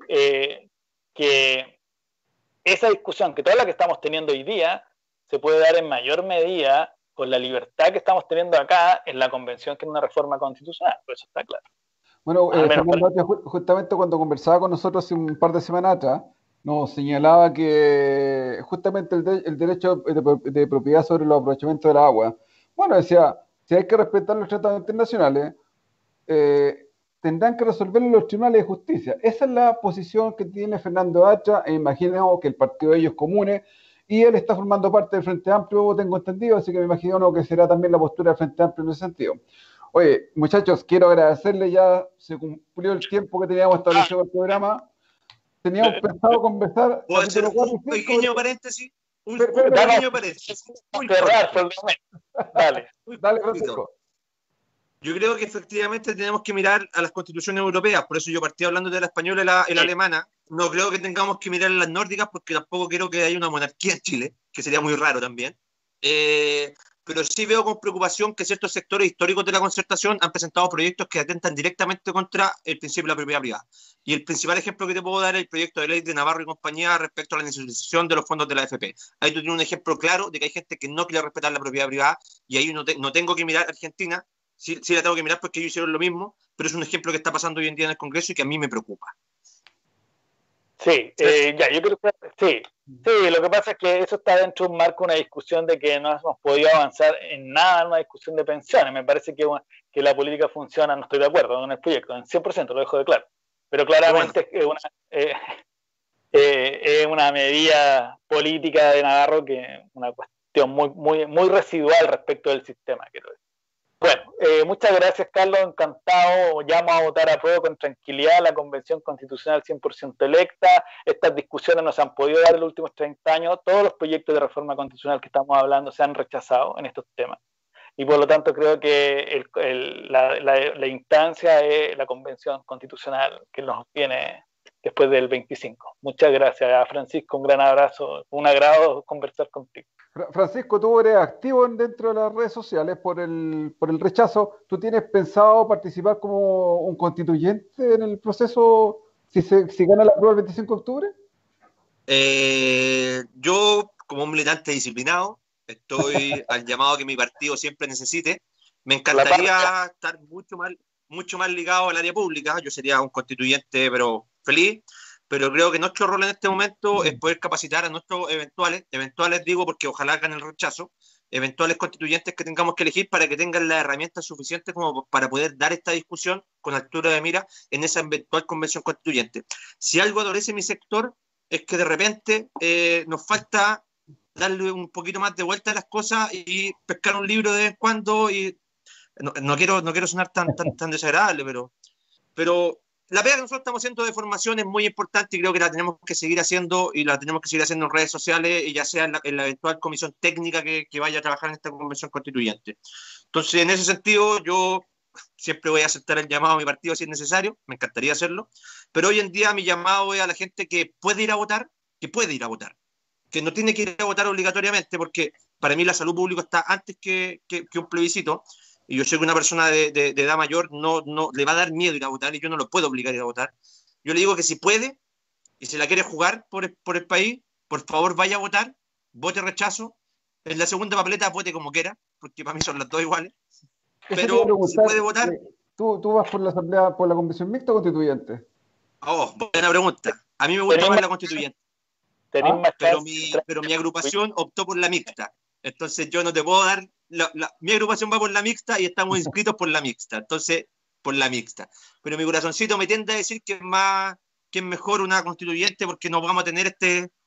que esa discusión, que toda la que estamos teniendo hoy día, se puede dar en mayor medida con la libertad que estamos teniendo acá en la Convención que en una reforma constitucional, por eso está claro. Bueno, Fernando, justamente cuando conversaba con nosotros hace un par de semanas atrás, nos señalaba que justamente el derecho de propiedad sobre los aprovechamientos del agua, bueno, decía, si hay que respetar los tratados internacionales, tendrán que resolverlo los tribunales de justicia. Esa es la posición que tiene Fernando Hacha, e imaginemos que el partido de ellos comunes, y él está formando parte del Frente Amplio, tengo entendido, así que me imagino que será también la postura del Frente Amplio en ese sentido. Oye, muchachos, quiero agradecerles, ya se cumplió el tiempo que teníamos establecido en el programa. Teníamos pensado conversar. ¿Puedo hacer un pequeño paréntesis? Un pequeño paréntesis. Dale, Francisco. Yo creo que efectivamente tenemos que mirar a las constituciones europeas, por eso yo partí hablando de la española y la alemana. No creo que tengamos que mirar a las nórdicas, porque tampoco creo que haya una monarquía en Chile, que sería muy raro también. Pero sí veo con preocupación que ciertos sectores históricos de la concertación han presentado proyectos que atentan directamente contra el principio de la propiedad privada. Y el principal ejemplo que te puedo dar es el proyecto de ley de Navarro y compañía respecto a la nacionalización de los fondos de la AFP. Ahí tú tienes un ejemplo claro de que hay gente que no quiere respetar la propiedad privada, y ahí no tengo que mirar a Argentina, sí la tengo que mirar porque ellos hicieron lo mismo, pero es un ejemplo que está pasando hoy en día en el Congreso y que a mí me preocupa. Sí, yo creo que sí, lo que pasa es que eso está dentro de un marco, una discusión de que no hemos podido avanzar en nada en una discusión de pensiones. Me parece que la política funciona, no estoy de acuerdo con el proyecto, en 100% lo dejo de claro, pero claramente es una medida política de Navarro que es una cuestión muy residual respecto del sistema, quiero decir. Bueno, muchas gracias, Carlos, encantado. Llamo a votar a prueba con tranquilidad la Convención Constitucional 100% electa. Estas discusiones nos han podido dar en los últimos 30 años. Todos los proyectos de reforma constitucional que estamos hablando se han rechazado en estos temas. Y por lo tanto creo que la instancia es la Convención Constitucional que nos viene después del 25. Muchas gracias, Francisco. Un gran abrazo. Un agrado conversar contigo. Francisco, tú eres activo dentro de las redes sociales por el rechazo. ¿Tú tienes pensado participar como un constituyente en el proceso si gana la prueba el 25 de octubre? Yo, como un militante disciplinado, estoy al llamado que mi partido siempre necesite. Me encantaría estar mucho más ligado al área pública. Yo sería un constituyente, pero feliz. Pero creo que nuestro rol en este momento es poder capacitar a nuestros eventuales digo porque ojalá hagan el rechazo, eventuales constituyentes que tengamos que elegir para que tengan las herramientas suficientes como para poder dar esta discusión con altura de mira en esa eventual convención constituyente. Si algo adolece mi sector es que de repente nos falta darle un poquito más de vuelta a las cosas y pescar un libro de vez en cuando, y no quiero sonar tan desagradable, pero la pega que nosotros estamos haciendo de formación es muy importante y creo que la tenemos que seguir haciendo, y la tenemos que seguir haciendo en redes sociales y ya sea en la eventual comisión técnica que vaya a trabajar en esta convención constituyente. Entonces, en ese sentido, yo siempre voy a aceptar el llamado a mi partido si es necesario, me encantaría hacerlo, pero hoy en día mi llamado es a la gente que puede ir a votar, que no tiene que ir a votar obligatoriamente, porque para mí la salud pública está antes que un plebiscito. Y yo sé que una persona de edad mayor no le va a dar miedo ir a votar y yo no lo puedo obligar a ir a votar. Yo le digo que si puede y se la quiere jugar por el país, por favor vaya a votar, vote rechazo. En la segunda papeleta vote como quiera, porque para mí son las dos iguales. Pero si puede votar... ¿Tú vas por la asamblea, por la convención mixta o constituyente? Oh, buena pregunta. A mí me gusta más la constituyente. tenéis más pero chance. pero mi agrupación optó por la mixta. Entonces yo no te puedo dar... mi agrupación va por la mixta y estamos inscritos por la mixta. Entonces, por la mixta. Pero mi corazoncito me tiende a decir que es mejor una constituyente porque no vamos a tener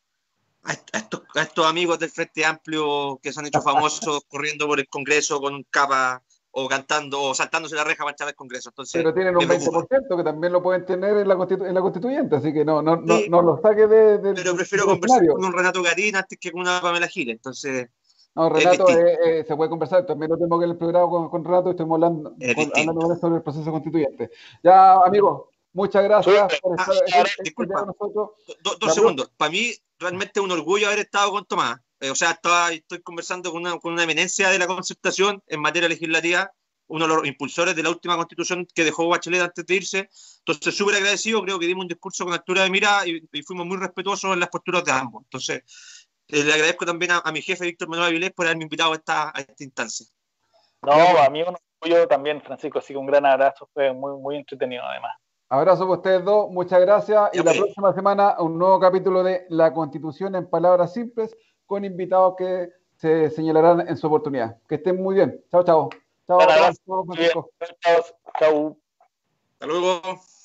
a estos amigos del Frente Amplio que se han hecho famosos corriendo por el Congreso con un capa o cantando o saltándose la reja para entrar al Congreso. Entonces, pero tienen un me preocupa. 20% que también lo pueden tener en la constituyente, así que no Sí, lo saque pero prefiero del conversar escenario. con un Renato Garín antes que con una Pamela Giles. Entonces, No, es Renato, distinto. se puede conversar. También lo tengo que el programa con Renato y estamos hablando, Es distinto. hablando con él sobre el proceso constituyente. Ya, amigos, muchas gracias por estar este día con Disculpa, nosotros. dos segundos. Para mí, realmente es un orgullo haber estado con Tomás. O sea, estoy conversando con una eminencia de la concertación en materia legislativa, uno de los impulsores de la última constitución que dejó Bachelet antes de irse. Entonces, súper agradecido. Creo que dimos un discurso con altura de mira y fuimos muy respetuosos en las posturas de ambos. Entonces, le agradezco también a mi jefe, Víctor Manuel Avilés, por haberme invitado a esta instancia. No, a mí un orgullo también, Francisco, así que un gran abrazo, fue muy, muy entretenido además. Abrazo para ustedes dos, muchas gracias. Y la próxima semana un nuevo capítulo de La Constitución en Palabras Simples con invitados que se señalarán en su oportunidad. Que estén muy bien. Chao, chao. Chao, Francisco. Chao. Hasta luego.